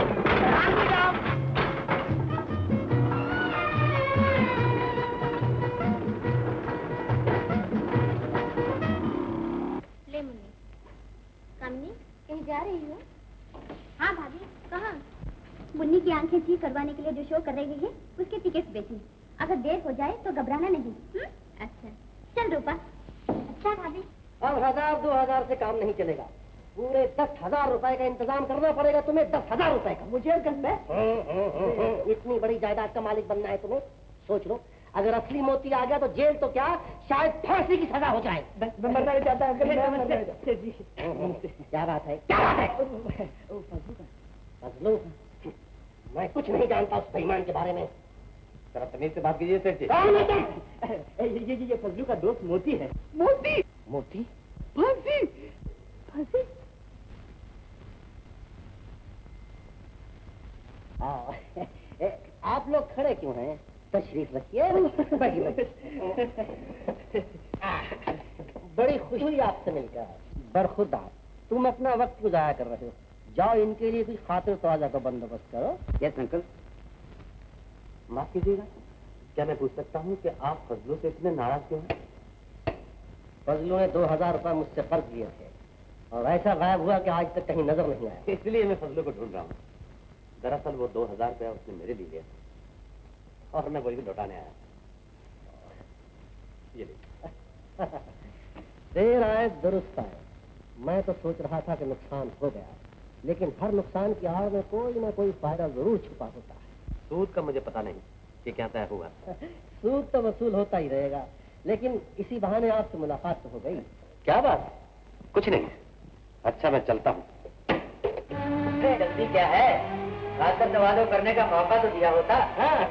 S8: ले मुन्नी। कमनी, कहीं जा रही हो? हाँ भाभी, कहाँ? मुन्नी की आंखें ठीक करवाने के लिए जो शो कर रही है उसके टिकट बेचने। अगर देर हो जाए तो घबराना नहीं। हुँ? अच्छा, चल रूपा। अच्छा भाभी।
S6: अब हजार दो हजार से काम नहीं चलेगा। पूरे दस हजार रुपए का इंतजाम करना पड़ेगा तुम्हें। दस हजार रुपए का। मुझे इतनी बड़ी जायदाद का मालिक बनना है तुम्हें। सोच लो, अगर असली मोती आ गया तो जेल तो क्या, शायद फांसी की सजा हो जाए। मरना नहीं चाहता। क्या बात है, क्या बात है? फजलू, मैं कुछ नहीं जानता उस बेईमान के बारे में।
S11: जरा तमीज से बात कीजिए सेठ जी।
S6: ये ये ये फजलू का दोस्त मोती है। मोती? मोती? फांसी? फांसी? आप लोग खड़े क्यों हैं? तशरीफ रखिए। बड़ी खुशी हुई आपसे मिलकर। बरखुदा, तुम अपना वक्त गुजारा कर रहे हो। जाओ, इनके लिए कुछ खातिर तवाज़ा का बंदोबस्त करो।
S11: Yes uncle. माफ कीजिएगा, क्या मैं पूछ सकता हूँ कि आप फजलू से इतने नाराज क्यों हैं?
S6: फजलू ने दो हजार रुपए मुझसे कर्ज लिए थे और ऐसा गायब हुआ कि आज तक कहीं नजर नहीं आया।
S11: इसलिए मैं फजलू को ढूंढ रहा हूँ। दरअसल वो दो हजार रुपया उसने मेरे लिए लिया और मैं वही लौटाने आया। ये
S6: देर आए दुरुस्त आए। मैं तो सोच रहा था कि नुकसान हो गया,
S9: लेकिन हर नुकसान की आड़ में कोई ना कोई फायदा जरूर छुपा होता है।
S11: सूद का मुझे पता नहीं कि क्या तय हुआ।
S9: सूद तो वसूल होता ही रहेगा, लेकिन इसी बहाने आपसे मुलाकात तो हो गई।
S11: क्या बात? कुछ नहीं। अच्छा मैं चलता हूँ।
S13: जल्दी क्या है, खाकर सवालों करने का मौका तो दिया होता। हाँ।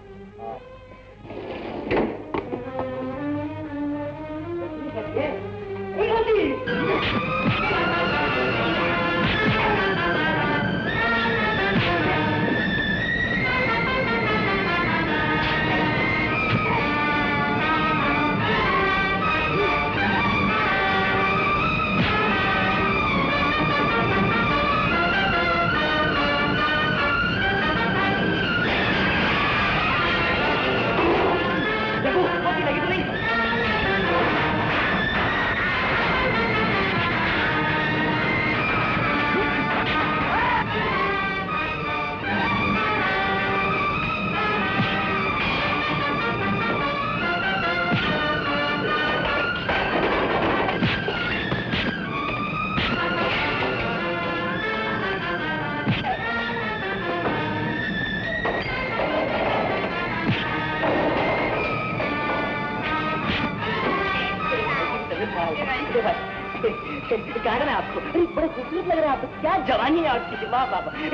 S13: कहा ना आपको, बड़े खूबसूरत लग रहा है आपको। क्या जवानी है आपकी, वाह वाह वाह।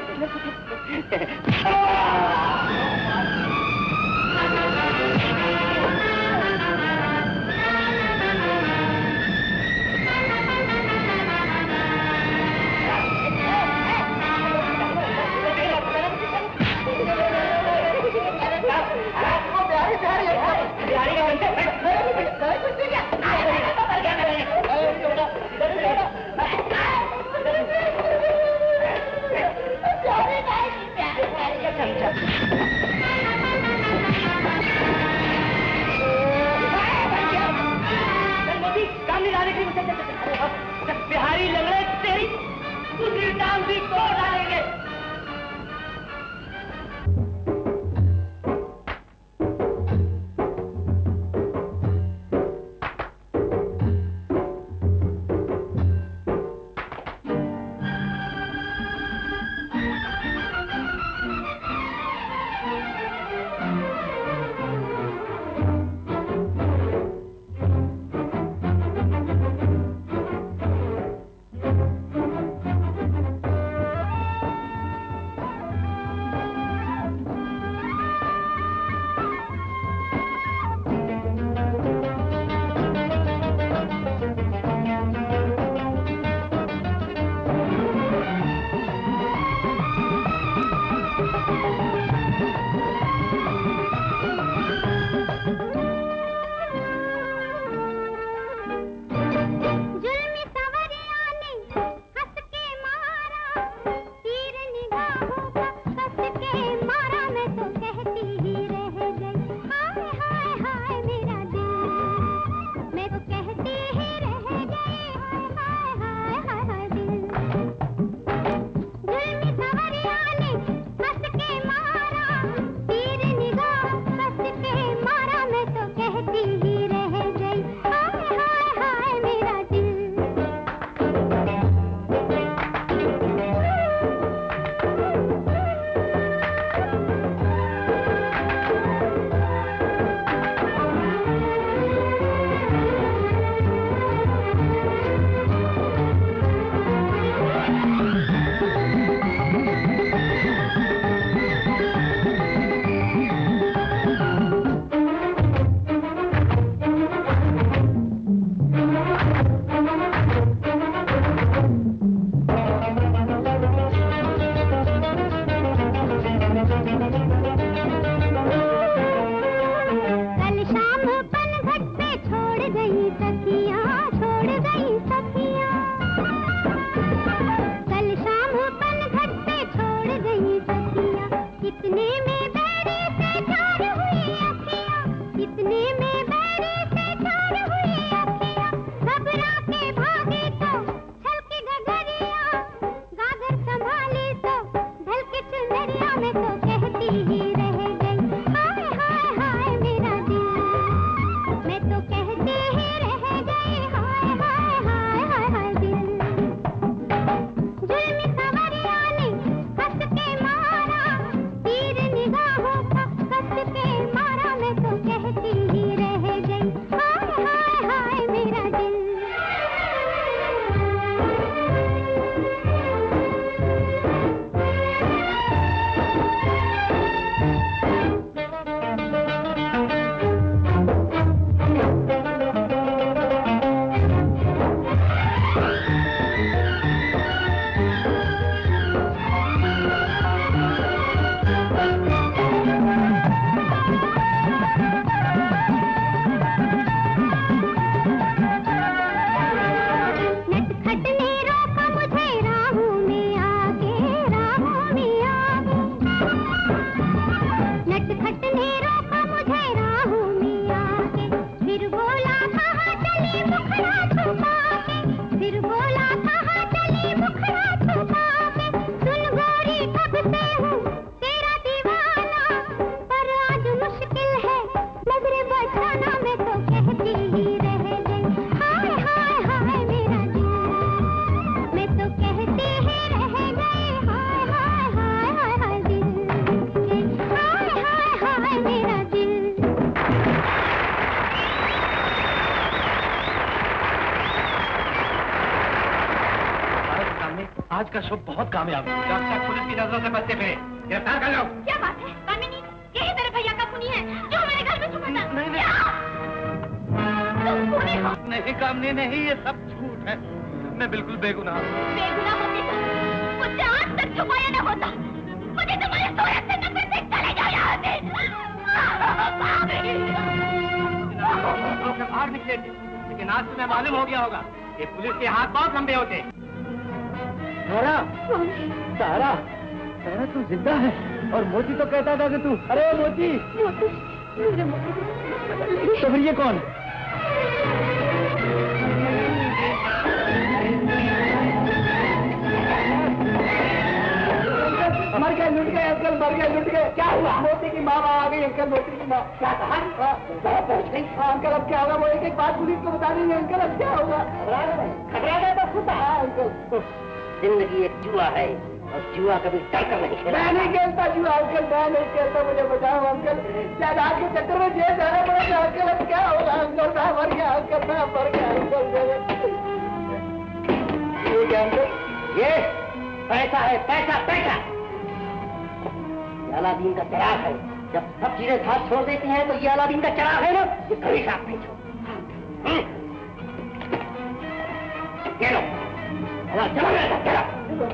S13: बिहारी लंगड़े तेरी दूसरी टांग भी तोड़ डालेंगे।
S11: आज का शुभ बहुत कामयाब है। जब तक पुलिस की नजरों से बचते फिरे, गिरफ्तार कर लो।
S4: क्या बात है कामिनी, यही तेरे भैया का खूनी है जो हमारे घर में छुपा था।
S11: नहीं नहीं
S4: तुम खूनी हो?
S11: नहीं कामनी नहीं, ये सब झूठ है। मैं बिल्कुल बेगुनाह हूँ।
S4: बेगुनाह होती तो मुझे आज तक छुपाया न होता। मुझे तुम्हारे सूरत से नफरत है। चले जाओ यहाँ से।
S11: बाहर निकले, लेकिन आज तुम्हें मालूम हो गया होगा कि पुलिस के हाथ बहुत लंबे होते।
S6: तारा, तारा, तारा तू जिंदा है। और मोती तो कहता था कि तू, अरे मोती,
S4: मोती, मेरे मोती।
S6: तो फिर ये कौन? मर गए, लुट गए अंकल, मर गए, लुट गए। क्या हुआ? मोती की माँ आ गई अंकल, मोती की माँ। क्या कहा? पहुंच गई। हाँ अंकल, अब क्या होगा? वो एक एक बात पुलिस को बता देंगे अंकल, अब क्या होगा? खतरा गया तो खुद। हाँ अंकल,
S2: जिंदगी एक जुआ है और जुआ कभी डर कर नहीं खेला।
S6: मैं नहीं खेलता जुआ अंकल, मैं नहीं खेलता, मुझे बचाओ अंकल। जायदाद के चक्कर में जेल जाना पड़ेगा अंकल, अब क्या होगा अंकल? मैं मर गया अंकल, मैं मर गया अंकल। ये क्या अंकल?
S2: ये पैसा है, पैसा पैसा। ये अलादीन का चिराग है। जब सब चीजें हाथ छोड़ देती हैं तो ये अलादीन का चिराग है ना, ये कभी साफ नहीं छोड़। ये लो, चलो मेरे साथ, चलो।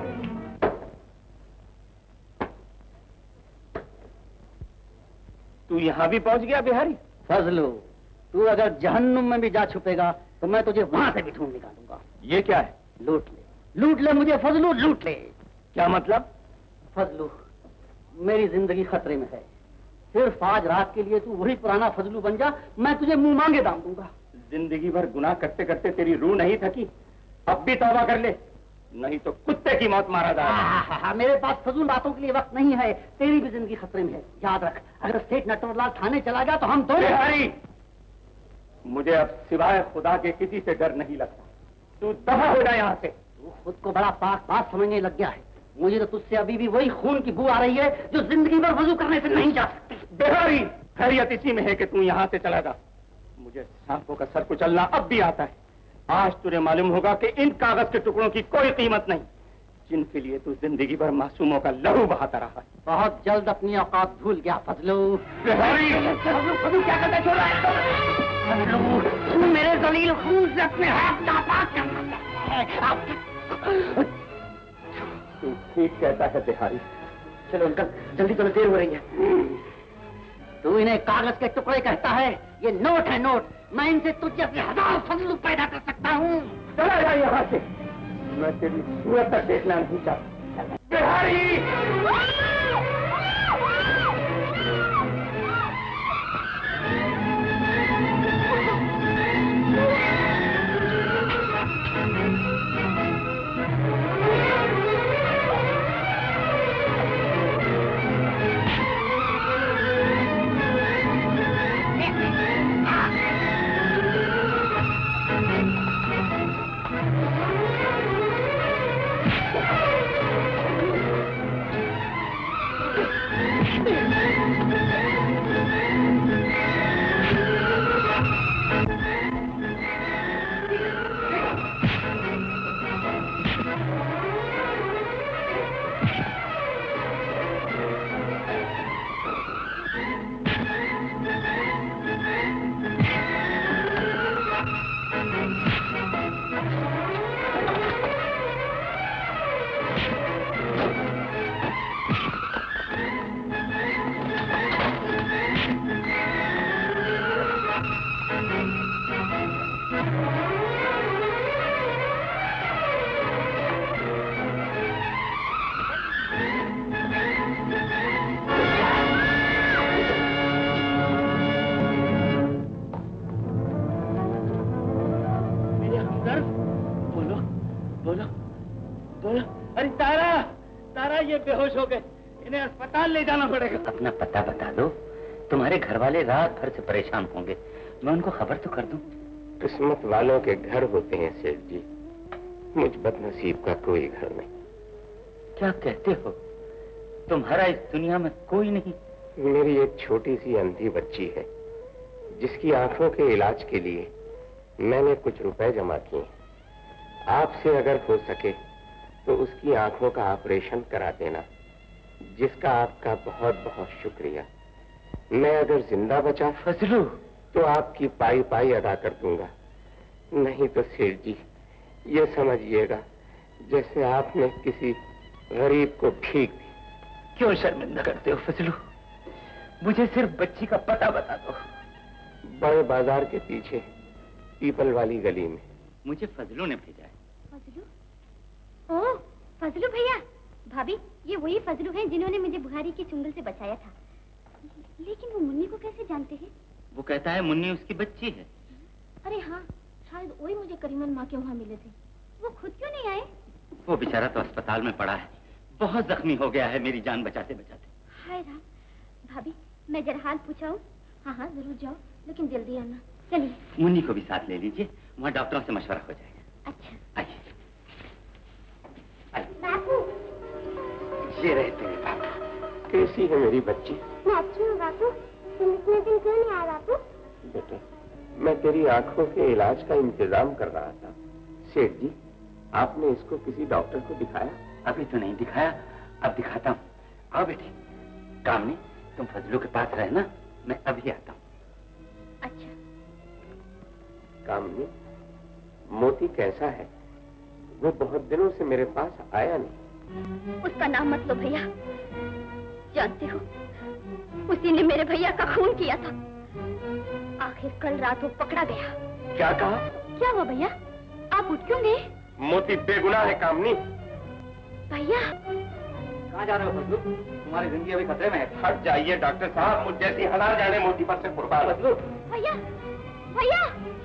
S3: तू यहाँ भी पहुँच गया बिहारी?
S2: फजलू, तू अगर जहन्नुम में भी जा छुपेगा तो मैं तुझे वहां से भी ढूंढ निकालूंगा।
S3: ये क्या है?
S2: लूट ले, लूट ले मुझे फजलू, लूट ले।
S3: क्या मतलब?
S2: फजलू, मेरी जिंदगी खतरे में है। सिर्फ आज रात के लिए तू वही पुराना फजलू बन जा, मैं तुझे मुंह मांगे दाम दूंगा।
S3: जिंदगी भर गुनाह करते करते तेरी रूह नहीं थकी? अब भी तौबा कर ले, नहीं तो कुत्ते की मौत मारा जाएगा।
S2: मेरे पास फजूल बातों के लिए वक्त नहीं है। तेरी भी जिंदगी खतरे में है, याद रख। अगर सेठ नटवरलाल थाने चला गया तो हम दोनों।
S3: बिहारी, मुझे अब सिवाय खुदा के किसी से डर नहीं लगता। तू दफा हो जा यहाँ से।
S2: तू खुद को बड़ा पाक पाक समझने लग गया है। मुझे तो तुझसे अभी भी वही खून की बू आ रही है जो जिंदगी भर वजू करने से नहीं जा सकती।
S3: बिहारी, खैरियत इसी में है कि तू यहाँ से चला जा। मुझे सांपों का सर कुचलना अब भी आता है। आज तुझे मालूम होगा कि इन कागज के टुकड़ों की कोई कीमत नहीं, जिनके लिए तू जिंदगी भर मासूमों का लहू बहाता रहा है।
S2: बहुत जल्द अपनी औकात भूल गया फजलू।
S3: बिहारी,
S2: फजलू क्या करता छोड़ रहा है? तू मेरे जलील खून से अपने हाथ नापाक करना चाहता है।
S3: तू ठीक कहता है बिहारी।
S2: चलो अंकल, जल्दी चलो, देर हो रही है। तू इन्हें कागज के टुकड़े कहता है, ये नोट है नोट। मैं इनसे तुझे अपने हजार फजलू पैदा कर सकता हूँ।
S3: चला जा यहाँ से, मैं तेरी सूरत तक देखना नहीं चाहता। बिहारी, बेहोश हो गए, इन्हें अस्पताल ले जाना पड़ेगा।
S2: अपना पता बता दो, तुम्हारे घर वाले रात भर से परेशान होंगे, मैं उनको खबर तो कर दूं।
S7: किस्मत वालों के घर होते हैं सेठ जी, मुझ बदनसीब का कोई घर नहीं।
S2: क्या कहते हो? तुम्हारा इस दुनिया में कोई नहीं?
S7: मेरी एक छोटी सी अंधी बच्ची है, जिसकी आंखों के इलाज के लिए मैंने कुछ रुपए जमा किए। आपसे अगर हो सके
S14: तो उसकी आंखों का ऑपरेशन करा देना, जिसका आपका बहुत बहुत शुक्रिया। मैं अगर जिंदा बचा फजलू तो आपकी पाई पाई अदा कर दूंगा, नहीं तो सेठ जी ये समझिएगा जैसे आपने किसी गरीब को भीख दी।
S3: क्यों शर्मिंदा करते हो फजलू? मुझे सिर्फ बच्ची का पता बता दो।
S14: बड़े बाजार के पीछे पीपल वाली गली में।
S3: मुझे फजलू ने भेजा है।
S4: फजलू? ओह, फजलू भैया, भाभी ये वही फजलू हैं जिन्होंने मुझे बुहारी की चुंगल से बचाया था। लेकिन वो मुन्नी को कैसे जानते हैं?
S3: वो कहता है मुन्नी उसकी बच्ची है।
S4: अरे हाँ, शायद वही मुझे करीमन माँ के वहाँ मिले थे। वो खुद क्यों नहीं आए?
S3: वो बेचारा तो अस्पताल में पड़ा है, बहुत जख्मी हो गया है मेरी जान बचाते बचाते।
S4: हाय राम। भाभी मैं जरा हाल पूछाऊं? हाँ हाँ जरूर जाओ, लेकिन जल्दी आना। चलिए।
S3: मुन्नी को भी साथ ले लीजिए, वहाँ डॉक्टरों से मशवरा हो जाएगा।
S4: अच्छा
S3: आइए।
S8: बापू,
S14: ये रहते हैं बापू। कैसी है मेरी बच्ची?
S8: मैं अच्छी हूँ बापू। तुम इतने दिन क्यों नहीं आए बापू?
S14: बेटे, मैं तेरी आंखों के इलाज का इंतजाम कर रहा था। सेठ जी, आपने इसको किसी डॉक्टर को दिखाया?
S3: अभी तो नहीं दिखाया, अब दिखाता हूँ। आओ बेटी। कामनी, तुम फजलू के पास रहना, मैं अभी आता हूँ।
S4: अच्छा।
S14: कामनी, मोती कैसा है? वो बहुत दिनों से मेरे पास आया नहीं।
S4: उसका नाम मत लो भैया। जानते हो, उसी ने मेरे भैया का खून किया था। आखिर कल रात वो पकड़ा गया।
S14: क्या कहा?
S4: क्या हुआ भैया? आप उठ क्यों गए?
S14: मोती बेगुनाह है कामनी।
S4: भैया
S3: कहाँ जा रहे हो फजलू? तुम्हारी जिंदगी अभी खतरे में है।
S14: हट जाइए डॉक्टर साहब, मुझ जैसी हजार जाने मोती पर से कुर्बान।
S3: फजलू।
S4: भैया, भैया।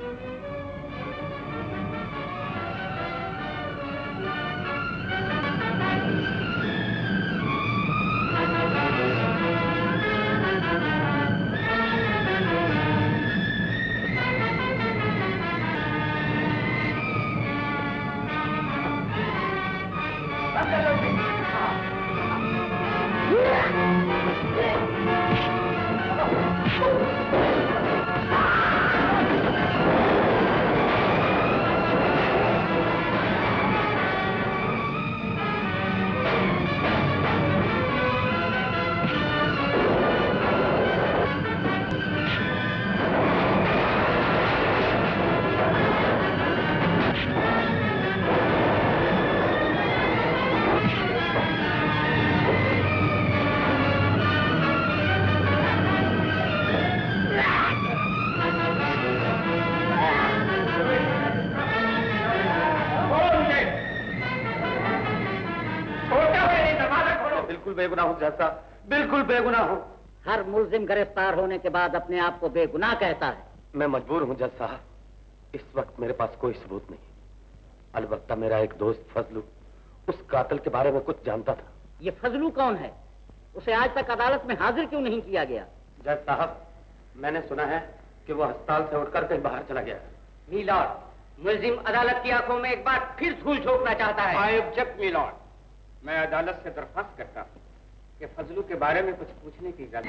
S3: बेगुनाह हूँ जैसा, बिल्कुल बेगुनाह हूँ।
S2: हर मुल्जिम गिरफ्तार होने के बाद अपने आप को बेगुनाह कहता है।
S11: मैं मजबूर हूँ जज साहब, इस वक्त मेरे पास कोई सबूत नहीं। अलबत्ता मेरा एक दोस्त फजलू उस कातिल के बारे में कुछ जानता था।
S2: ये फजलू कौन है? उसे आज तक अदालत में हाजिर क्यों नहीं किया गया?
S11: जज साहब, मैंने सुना है कि वो अस्पताल से उठकर कहीं बाहर चला गया।
S2: मीलॉर्ड, मुल्जिम अदालत की आंखों में एक बार फिर धूल झोंकना चाहता है।
S7: आई ऑब्जेक्ट मीलॉर्ड, मैं अदालत से दरख्वास्त करता हूँ कि फजलू के बारे में कुछ पूछने की इजाजत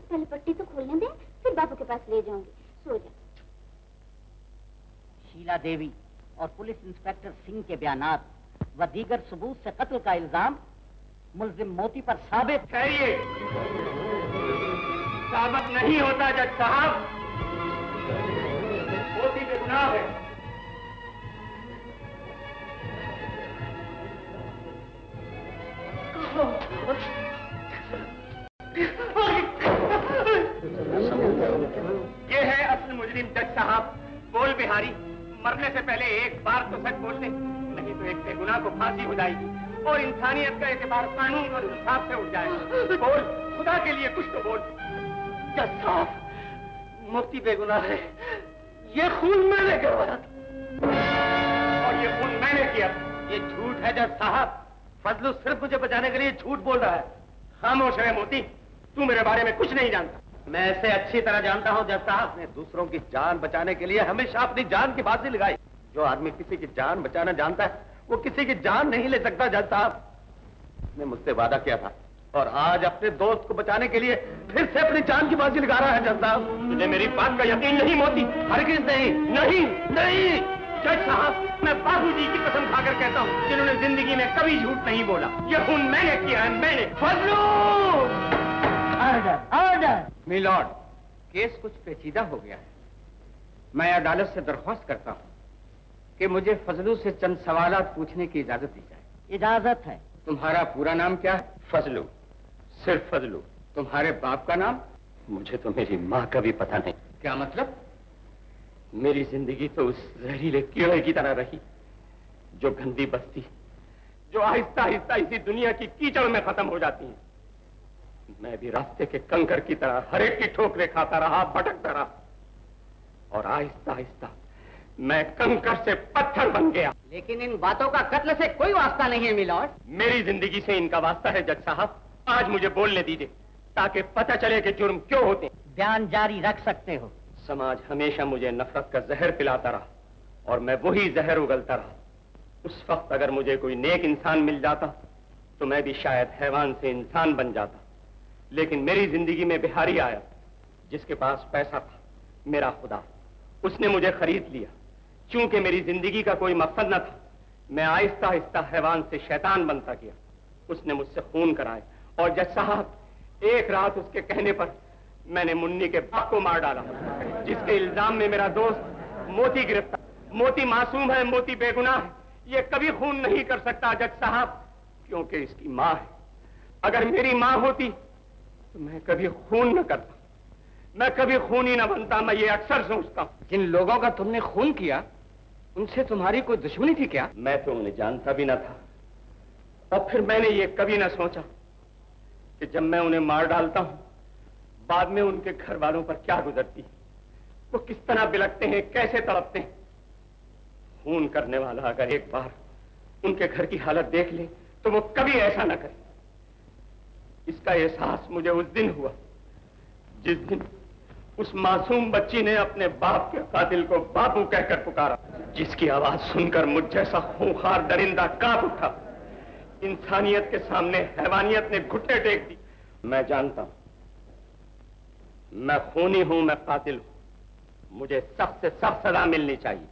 S4: पहले पट्टी तो खोलने दे, फिर बाबू के पास ले जाऊंगी। सो जा।
S2: शीला देवी और पुलिस इंस्पेक्टर सिंह के बयानात व दीगर सबूत से कत्ल का इल्जाम मुलजिम मोती पर साबित
S7: है। ये साबित नहीं होता जज साहब, मोती बेगुनाह है। ये है असल मुजरिम जज साहब। बोल बिहारी, मरने से पहले एक बार तो सच बोल दे, नहीं तो एक बेगुनाह को फांसी हो जाएगी और इंसानियत का एतबार कानून और इंसाफ से उठ जाएगा। बोल, खुदा के लिए कुछ तो बोल।
S3: जज साहब, मुफ्ती बेगुनाह है, ये खून मैंने करवाया
S7: और ये खून मैंने किया।
S3: ये झूठ है जज साहब। फजलू सिर्फ मुझे बचाने के लिए झूठ बोल रहा है।
S7: खामोश है मोती, तू मेरे बारे में कुछ नहीं जानता।
S3: मैं इसे अच्छी तरह जानता हूँ जज साहब। ने दूसरों की जान बचाने के लिए हमेशा अपनी जान की बाजी लगाई। जो आदमी किसी की जान बचाना जानता है वो किसी की जान नहीं ले सकता जज साहब। उसने मुझसे वादा किया था और आज अपने दोस्त को बचाने के लिए फिर से अपनी जान की बाजी लगा रहा है जज साहब।
S7: तुझे मेरी बात का यकीन नहीं मोती?
S3: हरगिज़ नहीं।
S7: नहीं नहीं जज साहब, मैं बाबूजी की कसम खाकर कहता हूँ जिन्होंने जिंदगी में कभी झूठ नहीं बोला। ये खून मैंने किया है, मैंने।
S3: Fazlu!
S2: Order, order.
S7: Milord, case कुछ पेचीदा हो गया है। मैं अदालत से दरख्वास्त करता हूँ कि मुझे फजलू से चंद सवालात पूछने की इजाजत दी जाए।
S2: इजाजत है।
S7: तुम्हारा पूरा नाम क्या है? फजलू, सिर्फ फजलू। तुम्हारे बाप का नाम?
S11: मुझे तो मेरी माँ का भी पता नहीं।
S7: क्या मतलब? मेरी जिंदगी तो उस जहरीले कीड़े की तरह रही जो गंदी बस्ती, जो आहिस्ता आहिस्ता इसी दुनिया की कीचड़ में खत्म हो जाती है। मैं भी रास्ते के कंकर की तरह हर एक की ठोकरें खाता रहा, भटकता रहा और आहिस्ता आहिस्ता मैं कंकर से पत्थर बन गया।
S2: लेकिन इन बातों का कत्ल से कोई वास्ता नहीं है मिलॉर्ड।
S7: मेरी जिंदगी से इनका वास्ता है जज साहब। आज मुझे बोलने दीजिए ताकि पता चले कि जुर्म क्यों होते हैं।
S2: बयान जारी रख सकते हो।
S7: समाज हमेशा मुझे नफरत का जहर पिलाता रहा और मैं वही जहर उगलता रहा। उस वक्त अगर मुझे कोई नेक इंसान मिल जाता तो मैं भी शायद हैवान से इंसान बन जाता। लेकिन मेरी जिंदगी में बिहारी आया जिसके पास पैसा था, मेरा खुदा। उसने मुझे खरीद लिया। चूंकि मेरी जिंदगी का कोई मकसद न था, मैं आहिस्ता आहिस्ता हैवान से शैतान बनता गया। उसने मुझसे खून कराए और जज साहब, एक रात उसके कहने पर मैंने मुन्नी के बाप को मार डाला, जिसके इल्जाम में मेरा दोस्त मोती गिरफ्तार। मोती मासूम है, मोती बेगुनाह है। ये कभी खून नहीं कर सकता जज साहब, क्योंकि इसकी माँ है। अगर मेरी माँ होती तो मैं कभी खून न करता, मैं कभी खूनी न बनता। मैं ये अक्सर सोचता हूँ। जिन लोगों का तुमने खून किया उनसे तुम्हारी कोई दुश्मनी थी क्या? मैं तो उन्हें जानता भी न था। और फिर मैंने ये कभी न सोचा कि जब मैं उन्हें मार डालता हूँ बाद में उनके घर वालों पर क्या गुजरती है, वो किस तरह बिलखते हैं, कैसे तड़पते हैं। खून करने वाला अगर एक बार उनके घर की हालत देख ले तो वो कभी ऐसा न करे। इसका एहसास मुझे उस दिन हुआ जिस दिन उस मासूम बच्ची ने अपने बाप के कातिल को बापू कहकर पुकारा, जिसकी आवाज सुनकर मुझ जैसा खूंखार दरिंदा कांप उठा। इंसानियत के सामने हैवानियत ने घुटने टेक दी। मैं जानता हूं मैं खूनी हूं, मैं कातिल हूं। मुझे सख्त से सख्त सजा मिलनी चाहिए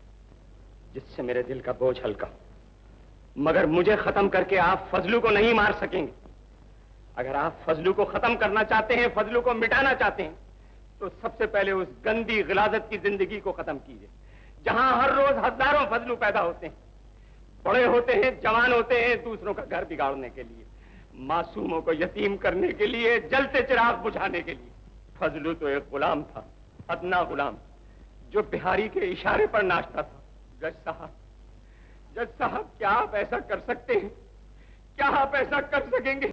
S7: जिससे मेरे दिल का बोझ हल्का हो। मगर मुझे खत्म करके आप फजलू को नहीं मार सकेंगे। अगर आप फजलू को खत्म करना चाहते हैं, फजलू को मिटाना चाहते हैं, तो सबसे पहले उस गंदी गिलाजत की जिंदगी को खत्म कीजिए जहां हर रोज हजारों फजलू पैदा होते हैं, बड़े होते हैं, जवान होते हैं, दूसरों का घर बिगाड़ने के लिए, मासूमों को यतीम करने के लिए, जलते चिराग बुझाने के लिए। फजलू तो एक गुलाम था, अदना गुलाम, जो बिहारी के इशारे पर नाचता था। जज साहब, जज साहब, क्या आप ऐसा कर सकते हैं? क्या आप ऐसा कर सकेंगे?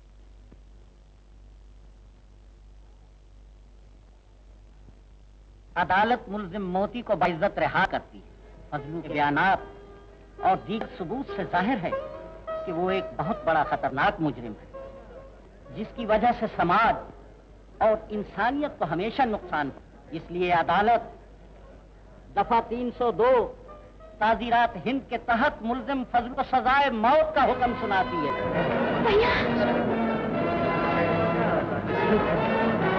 S2: अदालत मुलजिम मोती को बाइज्जत रिहा करती है। फजलू के बयानात और दीगर सबूत से जाहिर है कि वो एक बहुत बड़ा खतरनाक मुजरिम है, जिसकी वजह से समाज और इंसानियत को हमेशा नुकसान हो। इसलिए अदालत दफा तीन सौ दो ताजीरात हिंद के तहत मुलजिम फजल को सजाए मौत का हुक्म सुनाती है।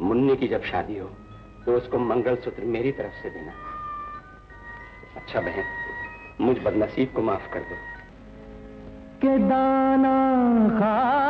S14: मुन्नी की जब शादी हो तो उसको मंगलसूत्र मेरी तरफ से देना। अच्छा बहन, मुझ बदनसीब को माफ कर दो।
S5: के दाना खा